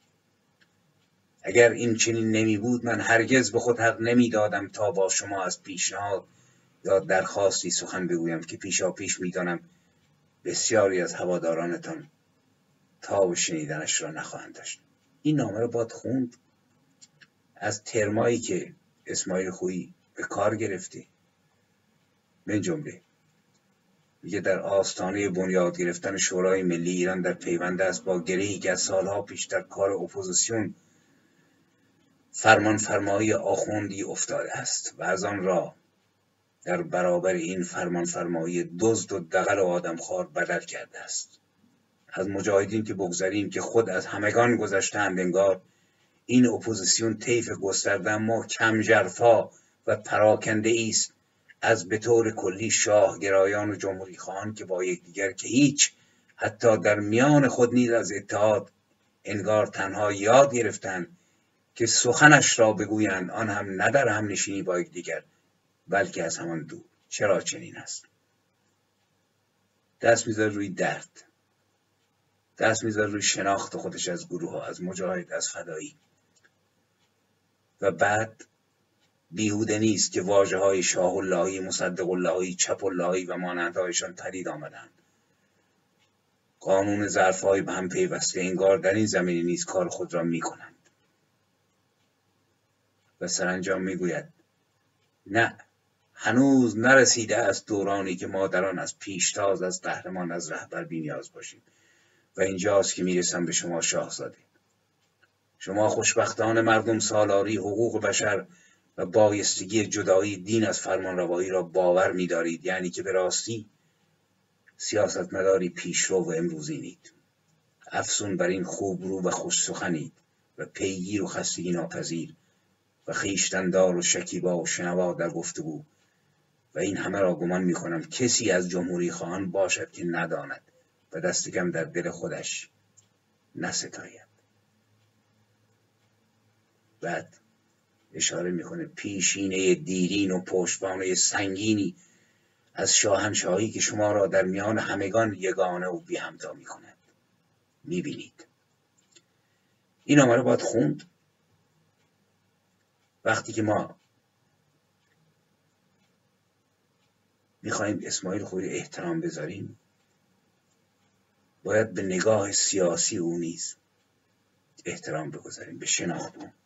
اگر این چنین نمی بود من هرگز به خود حق نمی دادم تا با شما از پیشنهاد یا درخواستی سخن بگویم که پیشا پیش می دانم بسیاری از هوادارانتان تاب شنیدنش را نخواهند داشت. این نامه را باید خوند. از ترمایی که اسماعیل خویی به کار گرفته من جمله میگه در آستانه بنیاد گرفتن شورای ملی ایران در پیوند است با گرهی که از سالها پیش در کار اپوزیسیون فرمان فرمایی آخوندی افتاده است و از آن را در برابر این فرمان فرمایی دزد و دغل و آدمخوار بدل کرده است. از مجاهدین که بگذاریم که خود از همگان گذشته‌اند، انگار این اپوزیسیون طیف گسترده اما کم ژرفا و پراکنده است از به طور کلی شاهگرایان و جمهوری خواهان که با یکدیگر که هیچ، حتی در میان خود نیز از اتحاد انگار تنها یاد گرفتند که سخنش را بگویند، آن هم نه در هم نشینی با یکدیگر بلکه از همان دور. چرا چنین است؟ دست میذاره روی درد، دست میذاره روی شناخت خودش از گروه ها، از مجاهد، از فدایی، و بعد بیهوده نیست که واژه های شاه اللهی، مصدق اللهی، چپ اللهی و مانندهایشان پدید آمدند. قانون ظرفهای به هم پیوسته انگار در این زمینه نیز کار خود را میکنند و سرانجام میگوید نه، هنوز نرسیده است دورانی که ما در آن از پیشتاز، از قهرمان، از رهبر بی‌نیاز باشیم. و اینجاست که میرسم به شما شاهزاده. شما خوشبختان مردم سالاری، حقوق بشر و بایستگی جدایی دین از فرمانروایی را باور می‌دارید، یعنی که به راستی سیاستمداری پیشرو و امروزینید. افسون بر این خوبرو و خوش سخنید و پیگیر و خستگی ناپذیر و خویشتن‌دار و شکیبا و شنوا در گفتگو، و این همه را گمان می‌کنم کسی از جمهوری خواهان باشد که نداند و دست کم در دل خودش نستاید. بعد اشاره میکنه پیشینه دیرین و پشتوانه سنگینی از شاهنشاهی که شما را در میان همگان یگانه و بی همتا میکند. میبینید این آماره باید خوند. وقتی که ما میخواییم اسماعیل خویی احترام بذاریم، باید به نگاه سیاسی او نیز احترام بگذاریم، به شناخت اون،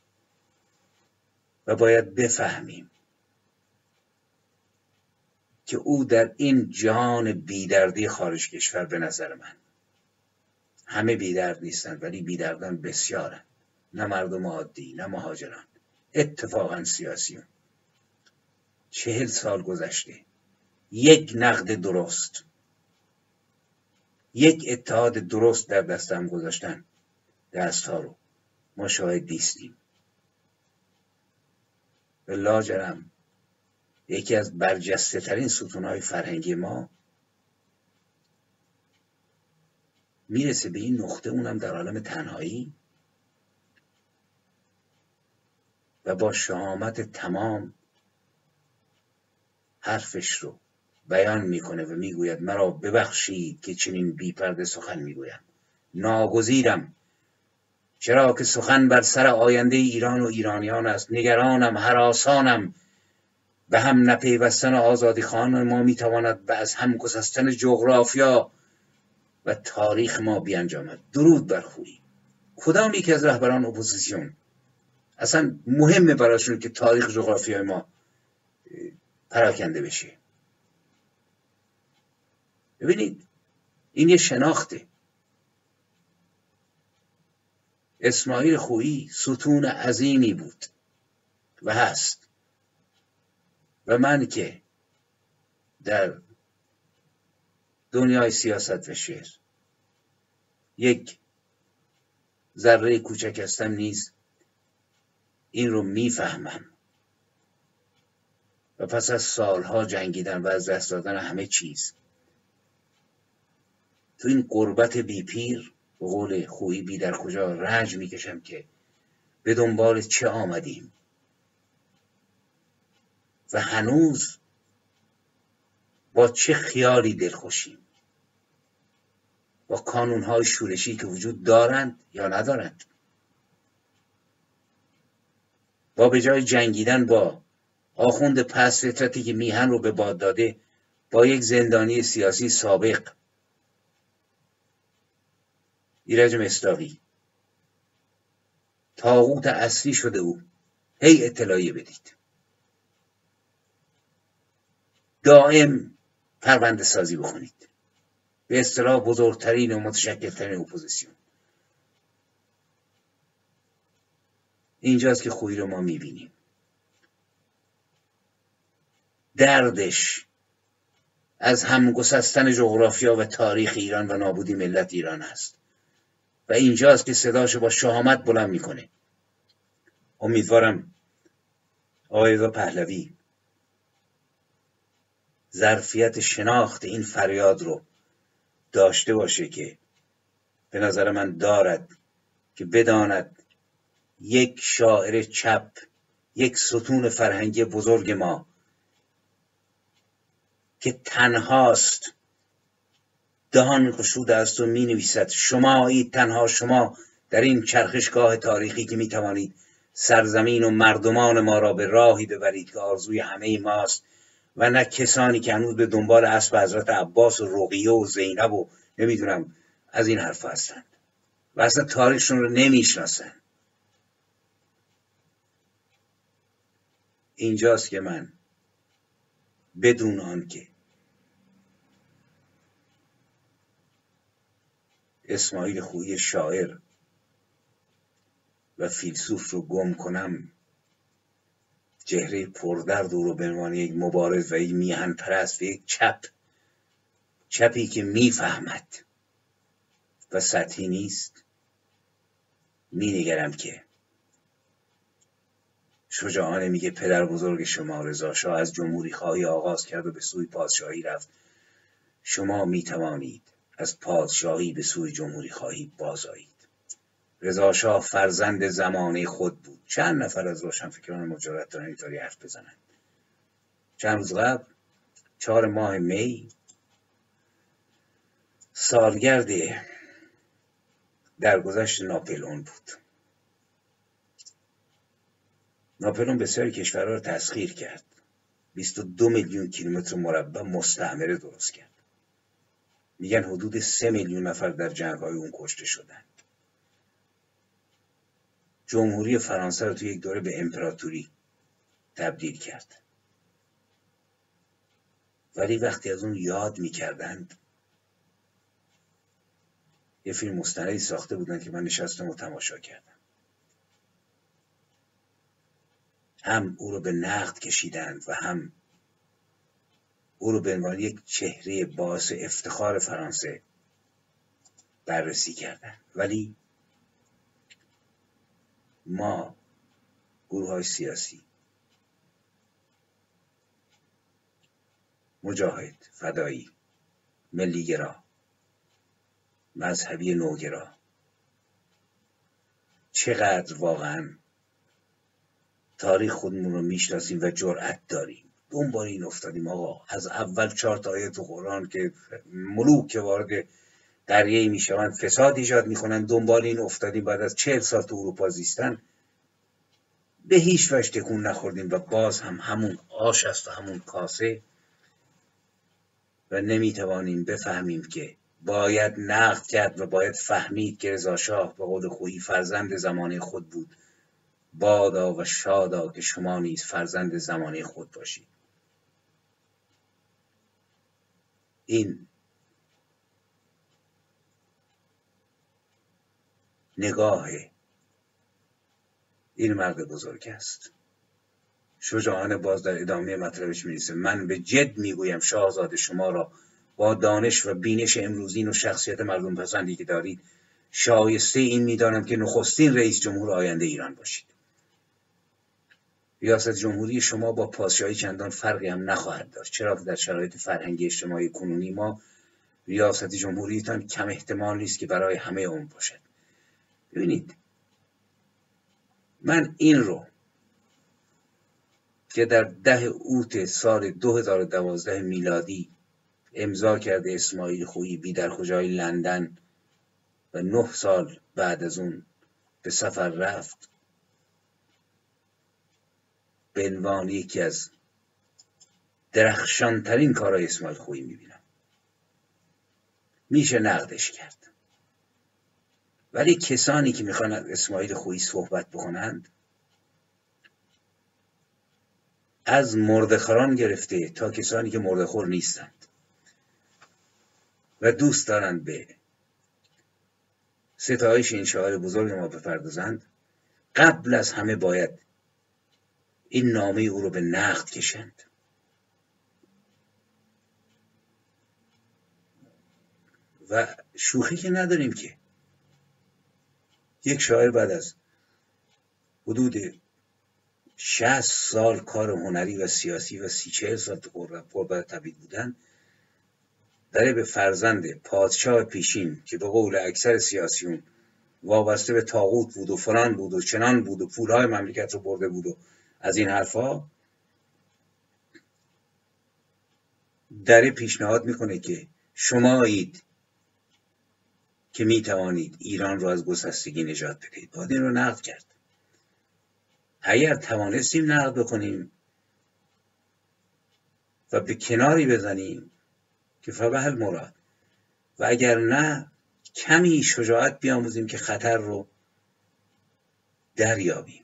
و باید بفهمیم که او در این جهان بیدردی خارج کشور، به نظر من همه بیدرد نیستند ولی بیدردان بسیارند، نه مردم عادی، نه مهاجران، اتفاقا سیاسیون. چهل سال گذشته، یک نقد درست، یک اتحاد درست در دست هم گذاشتن دست ها رو ما شاهد نیستیم. و لاجرم یکی از برجسته ترین ستونهای فرهنگی ما میرسه به این نقطه، اونم در عالم تنهایی، و با شهامت تمام حرفش رو بیان میکنه و میگوید مرا ببخشید که چنین بی پرده سخن میگویم. ناگزیرم، چرا که سخن بر سر آینده ایران و ایرانیان است. نگرانم، هراسانم، به هم نپیوستن آزادی خواهان ما میتواند به از هم گسستن جغرافیا و تاریخ ما بیانجامد. درود بر خویی. کدام یکی از رهبران اپوزیسیون اصلا مهمه براشون که تاریخ جغرافیای ما پراکنده بشه؟ ببینید این یه شناخته. اسماعیل خویی ستون عظیمی بود و هست، و من که در دنیای سیاست و شعر یک ذره کوچک هستم نیز این رو میفهمم، و پس از سالها جنگیدن و از دست دادن همه چیز تو این قربت بی پیر، به قول خویی بی در کجا، رنج میکشم که به دنبال چه آمدیم و هنوز با چه خیالی دلخوشیم، با کانونهای شورشی که وجود دارند یا ندارند، با به جای جنگیدن با آخوند پس فطرتی که میهن رو به باد داده، با یک زندانی سیاسی سابق، ایرج مصداقی، طاغوت اصلی شده او، هی اطلاعیه بدید، دائم پرونده سازی بکنید، به اصطلاح بزرگترین و متشکلترین اپوزیسیون. اینجاست که خویی رو ما میبینیم. دردش از هم گسستن جغرافیا و تاریخ ایران و نابودی ملت ایران است و اینجاست که صداشو با شهامت بلند میکنه. امیدوارم آقای رضا پهلوی ظرفیت شناخت این فریاد رو داشته باشه که به نظر من دارد، که بداند یک شاعر چپ، یک ستون فرهنگی بزرگ ما که تنهاست دهان گشوده است و می نویسد شمایید، تنها شما در این چرخشگاه تاریخی که می توانید سرزمین و مردمان ما را به راهی ببرید که آرزوی همه ماست و نه کسانی که هنوز به دنبال اسب حضرت عباس و رقیه و زینب و نمیدونم از این حرف هستند و اصلا تاریخشون رو نمیشناسن. اینجاست که من بدون آن که اسماعیل خویی شاعر و فیلسوف رو گم کنم، چهره پردرد او رو به عنوان یک مبارز و یک میهن پرست و یک چپ چپی که میفهمد و سطحی نیست می نگرم که شجاعانه میگه پدر بزرگ شما رضا شاه از جمهوری خواهی آغاز کرد و به سوی پادشاهی رفت، شما می توانید از پادشاهی به سوی جمهوری خواهی بازآیید. رضا شاه فرزند زمانه خود بود. چند نفر از روشنفکران مجرد دارن اینطوری حرف بزنن. چند روز قبل چهار ماه می سالگرد درگذشت ناپلئون بود. ناپلئون بسیاری کشورها رو تسخیر کرد. بیست و دو میلیون کیلومتر مربع مستعمره درست کرد. میگن حدود سه میلیون نفر در جنگ‌های اون کشته شدند. جمهوری فرانسه رو توی یک دوره به امپراتوری تبدیل کرد. ولی وقتی از اون یاد میکردند، یه فیلم مستندی ساخته بودن که من نشستم و تماشا کردم. هم او رو به نقد کشیدند و هم او رو به عنوان یک چهره باعث افتخار فرانسه بررسی کردند. ولی ما گروه‌های سیاسی، مجاهد، فدایی، ملیگرا، مذهبی نوگرا، چقدر واقعا تاریخ خودمون رو میشناسیم و جرأت داریم دنبال این افتادیم آقا از اول چهار تا آیه تو قرآن که ملوک که وارد قریه‌ای میشوند فساد ایجاد میکنن، دنبال این افتادیم. بعد از چهل سال تو اروپا زیستن به هیچ وجه تکون نخوردیم و باز هم همون آش است و همون کاسه و نمیتوانیم بفهمیم که باید نقد کرد و باید فهمید که رضا شاه به قول خویی فرزند زمانه خود بود. بادا و شادا که شما نیز فرزند زمانه خود باشید. این نگاه این مرد بزرگ است. شجاعانه باز در ادامه مطلبش می‌نویسه من به جد میگویم شاهزاده شما را با دانش و بینش امروزین و شخصیت مردم پسندی که دارید شایسته این میدانم که نخستین رئیس جمهور آینده ایران باشید. ریاست جمهوری شما با پادشاهی چندان فرقی هم نخواهد داشت، چرا که در شرایط فرهنگی اجتماعی کنونی ما ریاست جمهوریتان کم احتمال نیست که برای همه عمر باشد. ببینید من این رو که در ده اوت سال دو هزار و دوازده میلادی امضا کرده اسماعیل خویی بی در کجای لندن و نه سال بعد از اون به سفر رفت، به عنوان یکی از درخشانترین کارهای اسماعیل خویی میبینم. میشه نقدش کرد، ولی کسانی که میخوان از اسماعیل خویی صحبت بکنند از مرده‌خواران گرفته تا کسانی که مرده‌خور نیستند و دوست دارند به ستایش این شاعر بزرگ ما بپردازند، قبل از همه باید این نامه او رو به نقد کشند. و شوخی که نداریم که یک شاعر بعد از حدود شصت سال کار هنری و سیاسی و سی چهل سال تو غربت تبعید بودن داره به فرزند پادشاه پیشین که به قول اکثر سیاسیون وابسته به طاغوت بود و فلان بود و چنان بود و پولهای مملکت رو برده بود و از این حرفا داره پیشنهاد میکنه که شمایید که میتوانید ایران رو از گسستگی نجات بدهید. باید این رو نقد کرد. اگر توانستیم نقد بکنیم و به کناری بزنیم که فبه المراد، و اگر نه کمی شجاعت بیاموزیم که خطر رو دریابیم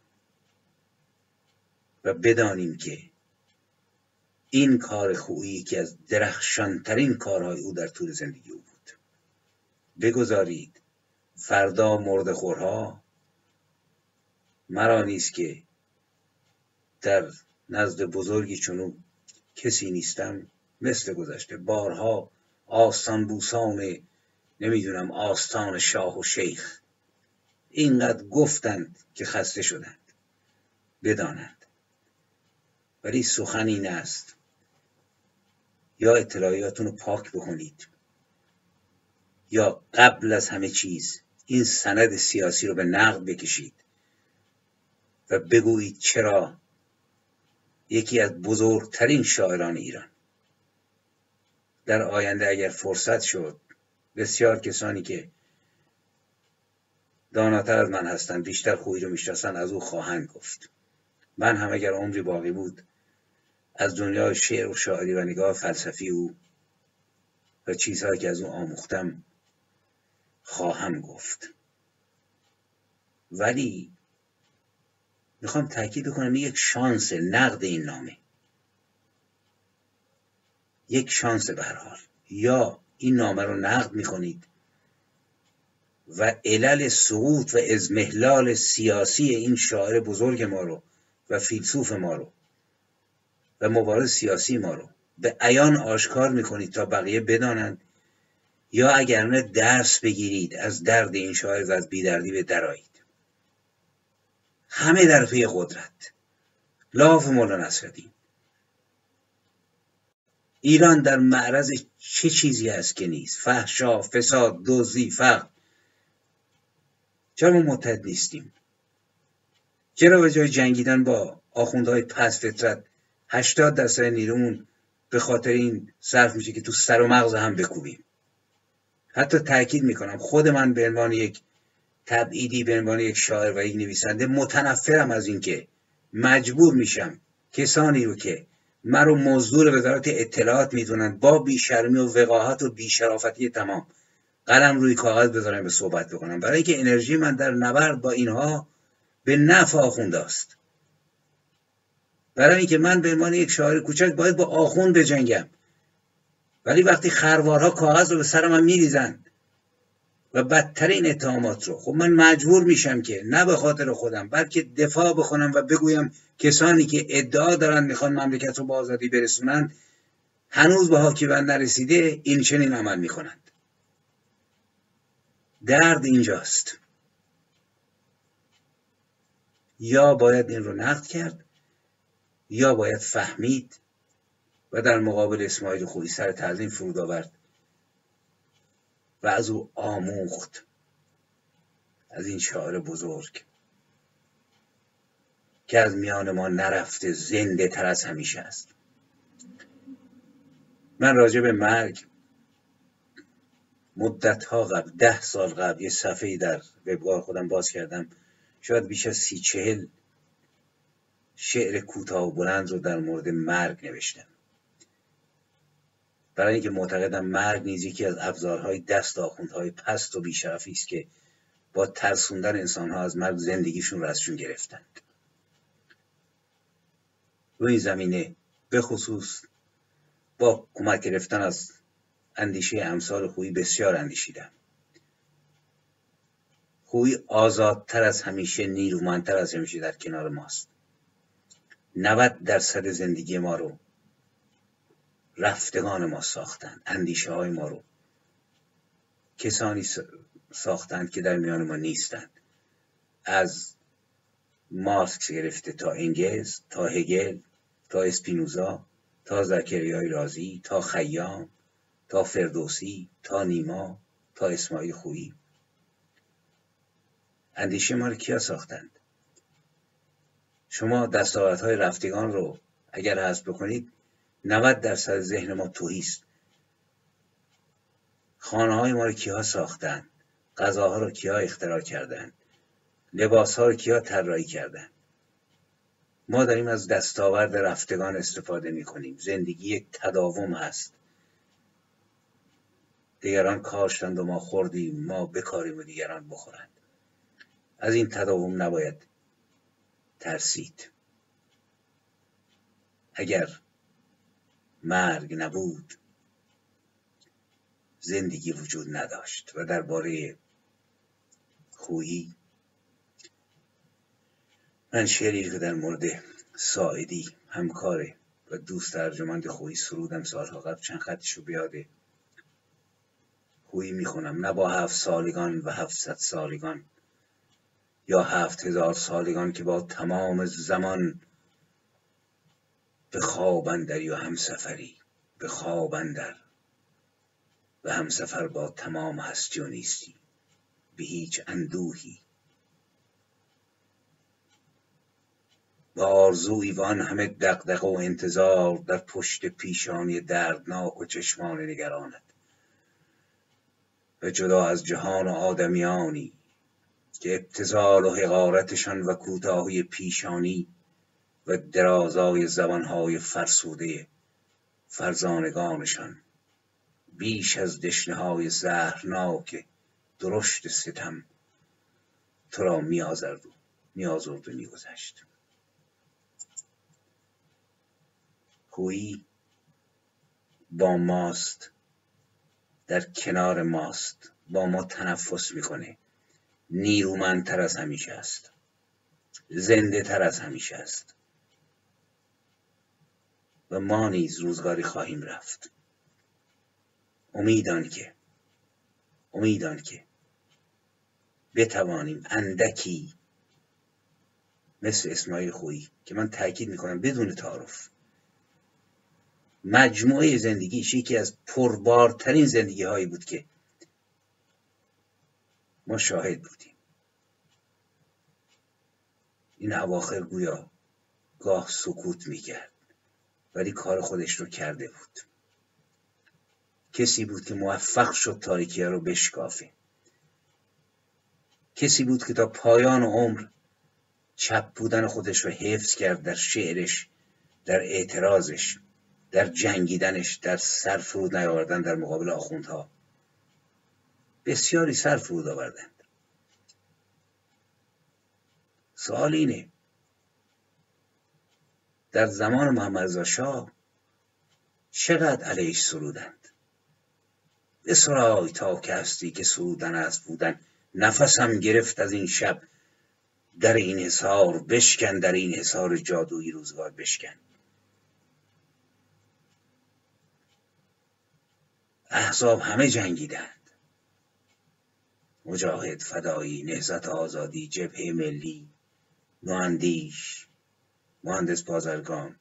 و بدانیم که این کار خویی که از درخشانترین کارهای او در طول زندگی او بود. بگذارید فردا مرده خورها مرا نیست که در نزد بزرگی چونو کسی نیستم، مثل گذشته بارها آستان بوسان نمیدونم آستان شاه و شیخ اینقدر گفتند که خسته شدند. بدانند ولی سخن این است یا اطلاعاتونو پاک بکنید یا قبل از همه چیز این سند سیاسی رو به نقد بکشید و بگویید چرا یکی از بزرگترین شاعران ایران در آینده اگر فرصت شد، بسیار کسانی که داناتر از من هستند بیشتر خویی رو میشناسن از او خواهند گفت. من هم اگر عمری باقی بود از دنیای شعر و شاعری و نگاه فلسفی او و چیزهایی که از او آموختم خواهم گفت. ولی میخوام تاکید کنم یک شانس نقد این نامه، یک شانس به هر حال، یا این نامه رو نقد میکنید و علل سقوط و اضمحلال سیاسی این شاعر بزرگ ما رو و فیلسوف ما رو و مبارز سیاسی ما رو به عیان آشکار میکنید تا بقیه بدانند، یا اگر نه درس بگیرید از درد این شاعر و از بیدردی به درآیید. همه در پی قدرت، لاف مولا نصرالدین. ایران در معرض چه چیزی است که نیست؟ فحشا، فساد، دزدی، فقر. چرا ما متحد نیستیم؟ چرا به جای جنگیدن با آخوندهای پس فطرت هشتاد درصد نیرومون به خاطر این صرف میشه که تو سر و مغز هم بکوبیم؟ حتی تأکید میکنم خود من به عنوان یک تبعیدی، به عنوان یک شاعر و یک نویسنده متنفرم از این که مجبور میشم کسانی رو که مرا مزدور وزارت اطلاعات میدونن با بیشرمی و وقاحت و بیشرافتی تمام قلم روی کاغذ بذارم به صحبت بکنم، برای که انرژی من در نبرد با اینها به نفع آخونده است. برای اینکه من به عنوان یک شاعر کوچک باید با آخوند بجنگم، ولی وقتی خروارها کاغذ رو به سر من میریزن و بدترین اتهامات رو، خب من مجبور میشم که نه به خاطر خودم بلکه دفاع بکنم و بگویم کسانی که ادعا دارن میخوان مملکت رو به آزادی برسونن هنوز به حاکمیت نرسیده این چنین عمل میکنند. درد اینجاست. یا باید این رو نقد کرد یا باید فهمید و در مقابل اسماعیل خویی سر تعظیم فرود آورد و از او آموخت، از این شاعر بزرگ که از میان ما نرفته، زنده تر از همیشه است. من راجع به مرگ مدتها قبل، ده سال قبل، یه صفحه‌ای در وبگاه خودم باز کردم، شاید بیش از سی چهل شعر کوتاه و بلند رو در مورد مرگ نوشتم، برای اینکه معتقدم مرگ نیز یکی از ابزارهای دست آخوندهای پست و بیشرفی است که با ترسوندن انسانها از مرگ زندگیشون رو ازشون گرفتند. روی این زمینه به خصوص با کمک گرفتن از اندیشه امثال خویی بسیار اندیشیدم. خویی آزادتر از همیشه، نیرومندتر از همیشه در کنار ماست. نود درصد زندگی ما رو رفتگان ما ساختن، اندیشه های ما رو کسانی ساختند که در میان ما نیستند، از مارکس گرفته تا انگلز، تا هگل، تا اسپینوزا، تا زکریای رازی، تا خیام، تا فردوسی، تا نیما، تا اسماعیل خویی. اندیشه ما رو کیا ساختند؟ شما دستاوردهای رفتگان رو اگر حذف بکنید نود درصد ذهن ما تهی است. خانه های ما رو کیا ساختند؟ غذاها رو کیا اختراع کردند؟ لباس ها رو کیا طراحی کردند؟ ما داریم از دستاورد رفتگان استفاده می کنیم. زندگی یک تداوم هست. دیگران کاشتند و ما خوردیم، ما بکاریم و دیگران بخورند. از این تداوم نباید ترسید. اگر مرگ نبود زندگی وجود نداشت. و درباره خویی من شعری که در مورد ساعدی همکار و دوست ارجمند خویی سرودم سالها قبل، چند خطشو بیاده خویی میخونم. نه با هفت سالگان و هفتصد سالگان یا هفت هزار سالگان که با تمام زمان به خواب اندری و همسفری، به خواب اندر و همسفر با تمام هستی و نیستی، به هیچ اندوهی و آرزویی و آن همه دغدغه و انتظار در پشت پیشانی دردناک و چشمان نگرانت و جدا از جهان و آدمیانی که ابتذال و حقارتشان و کوتاهی پیشانی و درازای زبانهای فرسوده فرزانگانشان بیش از دشنه‌های زهرناک درشت ستم تو را می‌آزرد و می‌آزرد و می‌گذشت. خویی با ماست، در کنار ماست، با ما تنفس میکنه، نیرومندتر از همیشه است، زنده تر از همیشه است و ما نیز روزگاری خواهیم رفت. امیدان که امیدان که بتوانیم اندکی مثل اسماعیل خویی که من تاکید میکنم بدون تعارف مجموعه زندگیش یکی از پربارترین زندگی هایی بود که ما شاهد بودیم. این اواخر گویا گاه سکوت میکرد ولی کار خودش رو کرده بود. کسی بود که موفق شد تاریکی رو بشکافه. کسی بود که تا پایان عمر چپ بودن خودش رو حفظ کرد در شعرش، در اعتراضش، در جنگیدنش، در سر فرود نیاوردن در مقابل آخوندها. بسیاری سر فرود آوردند. سوال اینه در زمان محمد رضا شاه چقدر علیش سرودند؟ بسرای تا که هستی که سرودن است بودن، نفسم گرفت از این شب در این حصار بشکن، در این حصار جادویی روزگار بشکن. احزاب همه جنگیدند، مجاهد، فدایی، نهضت آزادی، جبهه ملی، نواندیش، مهندس بازرگان،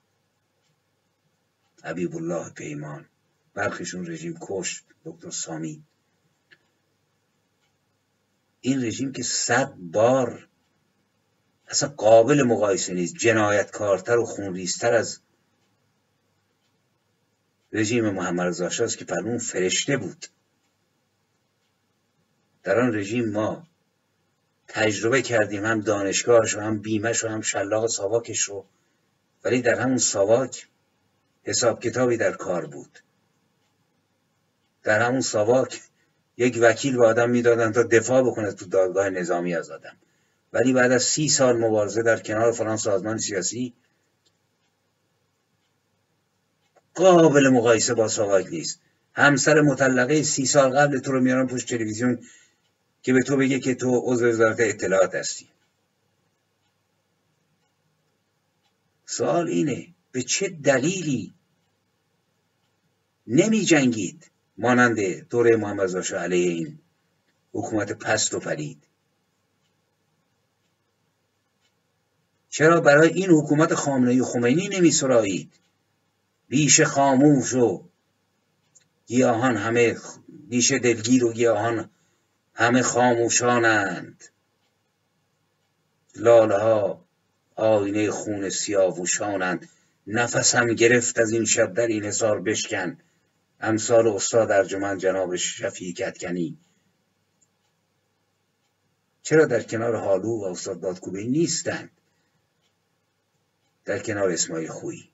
حبیب الله پیمان، برخیشون رژیم کشت، دکتر سامی. این رژیم که صد بار اصلا قابل مقایسه نیست، جنایتکارتر و خونریزتر از رژیم محمد رضا شاه است که فرمون فرشته بود. در آن رژیم ما تجربه کردیم هم دانشگاهش و هم بیمش و هم شلاق ساواکش رو، ولی در همون ساواک حساب کتابی در کار بود. در همون ساواک یک وکیل به آدم میدادن تا دفاع بکنه تو دادگاه نظامی از آدم، ولی بعد از سی سال مبارزه در کنار فلان سازمان سیاسی قابل مقایسه با ساواک نیست. همسر مطلقه سی سال قبل تو رو میارن پشت تلویزیون که به تو بگه که تو عضو وزارت اطلاعات هستی. سوال اینه به چه دلیلی نمی جنگید، مانند دوره محمد رضا شاه علیه این حکومت پست و پلید؟ چرا برای این حکومت خامنه‌ای و خمینی نمی سرایید؟ بیش خاموش و گیاهان همه، بیش دلگیر و گیاهان همه خاموشانند. لاله ها آینه خون سیاوشانند. نفسم گرفت از این شب در این حصار بشکن. امثال استاد ارجمند جناب شفیع کدکنی. چرا در کنار حالو و استاد بادکوبه‌ای نیستند؟ در کنار اسماعیل خویی.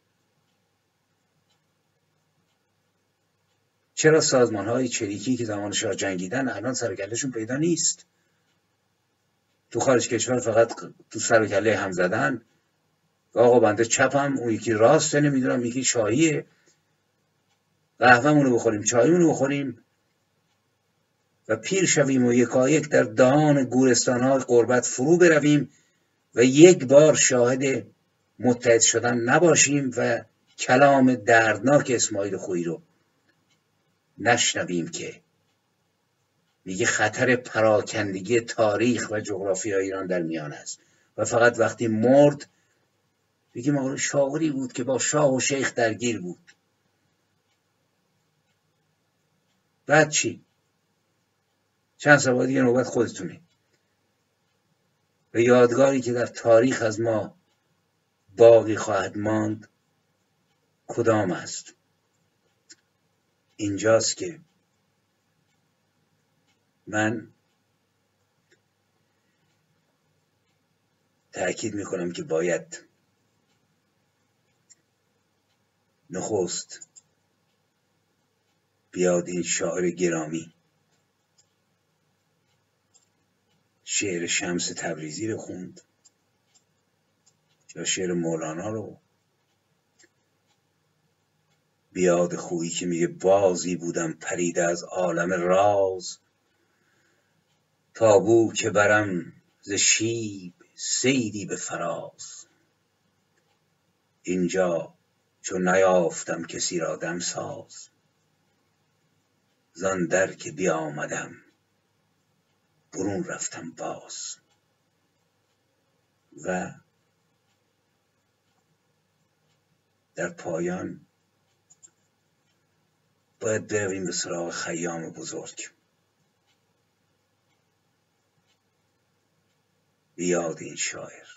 چرا سازمان های چریکی که زمان شاه جنگیدن الان سر و کله‌شون پیدا نیست؟ تو خارج کشور فقط تو سر و کله هم زدن. آقا بنده چپم، اون یکی راسته، نمیدونم یکی شاهیه. قهوه‌مونو بخوریم، چایمونو بخوریم و پیر شویم و یکایک در دهان گورستان‌های غربت فرو برویم و یک بار شاهد متحد شدن نباشیم و کلام دردناک اسماعیل خویی رو نشنویم که میگه خطر پراکندگی تاریخ و جغرافیای ایران در میان است و فقط وقتی مرد بگیم آقا شاعری بود که با شاه و شیخ درگیر بود. بعد چی؟ چند سال دیگه نوبت خودتونه. و یادگاری که در تاریخ از ما باقی خواهد ماند کدام است؟ اینجاست که من تأکید میکنم که باید نخست بیاد این شاعر گرامی شعر شمس تبریزی رو خوند یا شعر مولانا رو. بیاد خویی که میگه بازی بودم پریده از عالم راز، تابو که برم ز شیب صیدی به فراز. اینجا چون نیافتم کسی را دم ساز، زان در که بیامدم برون رفتم باز. و در پایان باید برویم به سراغ خیام بزرگ. بیاد این شاعر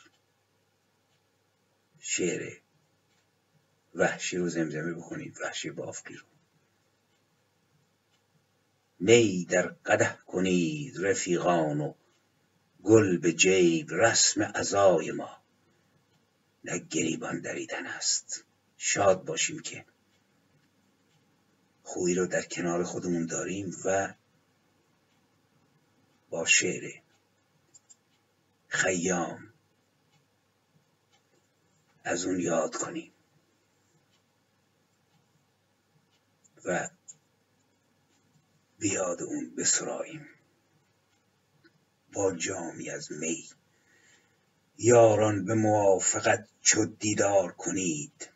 شعر وحشی رو زمزمه بکنید، وحشی بافقی رو. می در قدح کنید رفیقان و گل به جیب رسم عزای ما، نه گریبان دریدن است. شاد باشیم که خویی رو در کنار خودمون داریم و با شعر خیام از اون یاد کنیم و بیاد اون بسراییم با جامی از می. یاران به موافقت چو دیدار کنید،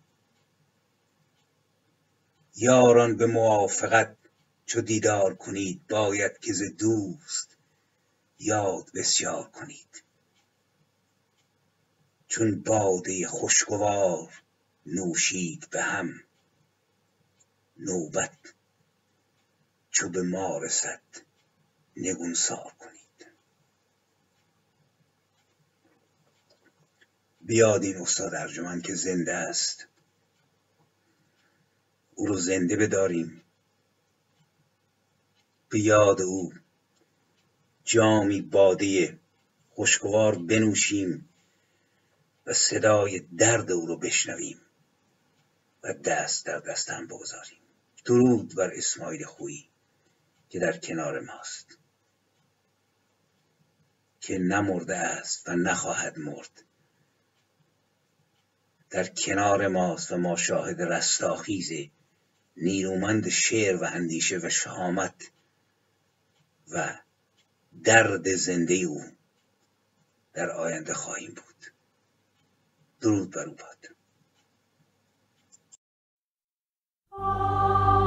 یاران به موافقت چو دیدار کنید، باید که ز دوست یاد بسیار کنید. چون باده خوشگوار نوشید به هم، نوبت چو به ما رسد نگونسار کنید. بیاد این استاد ارجمند که زنده است، او رو زنده بداریم. به یاد او جامی باده خوشگوار بنوشیم و صدای درد او رو بشنویم و دست در دست هم بگذاریم. درود بر اسماعیل خویی که در کنار ماست، که نمرده است و نخواهد مرد. در کنار ماست و ما شاهد رستاخیز نیرومند شعر و اندیشه و شهامت و درد زنده او در آینده خواهیم بود. درود بر او باد.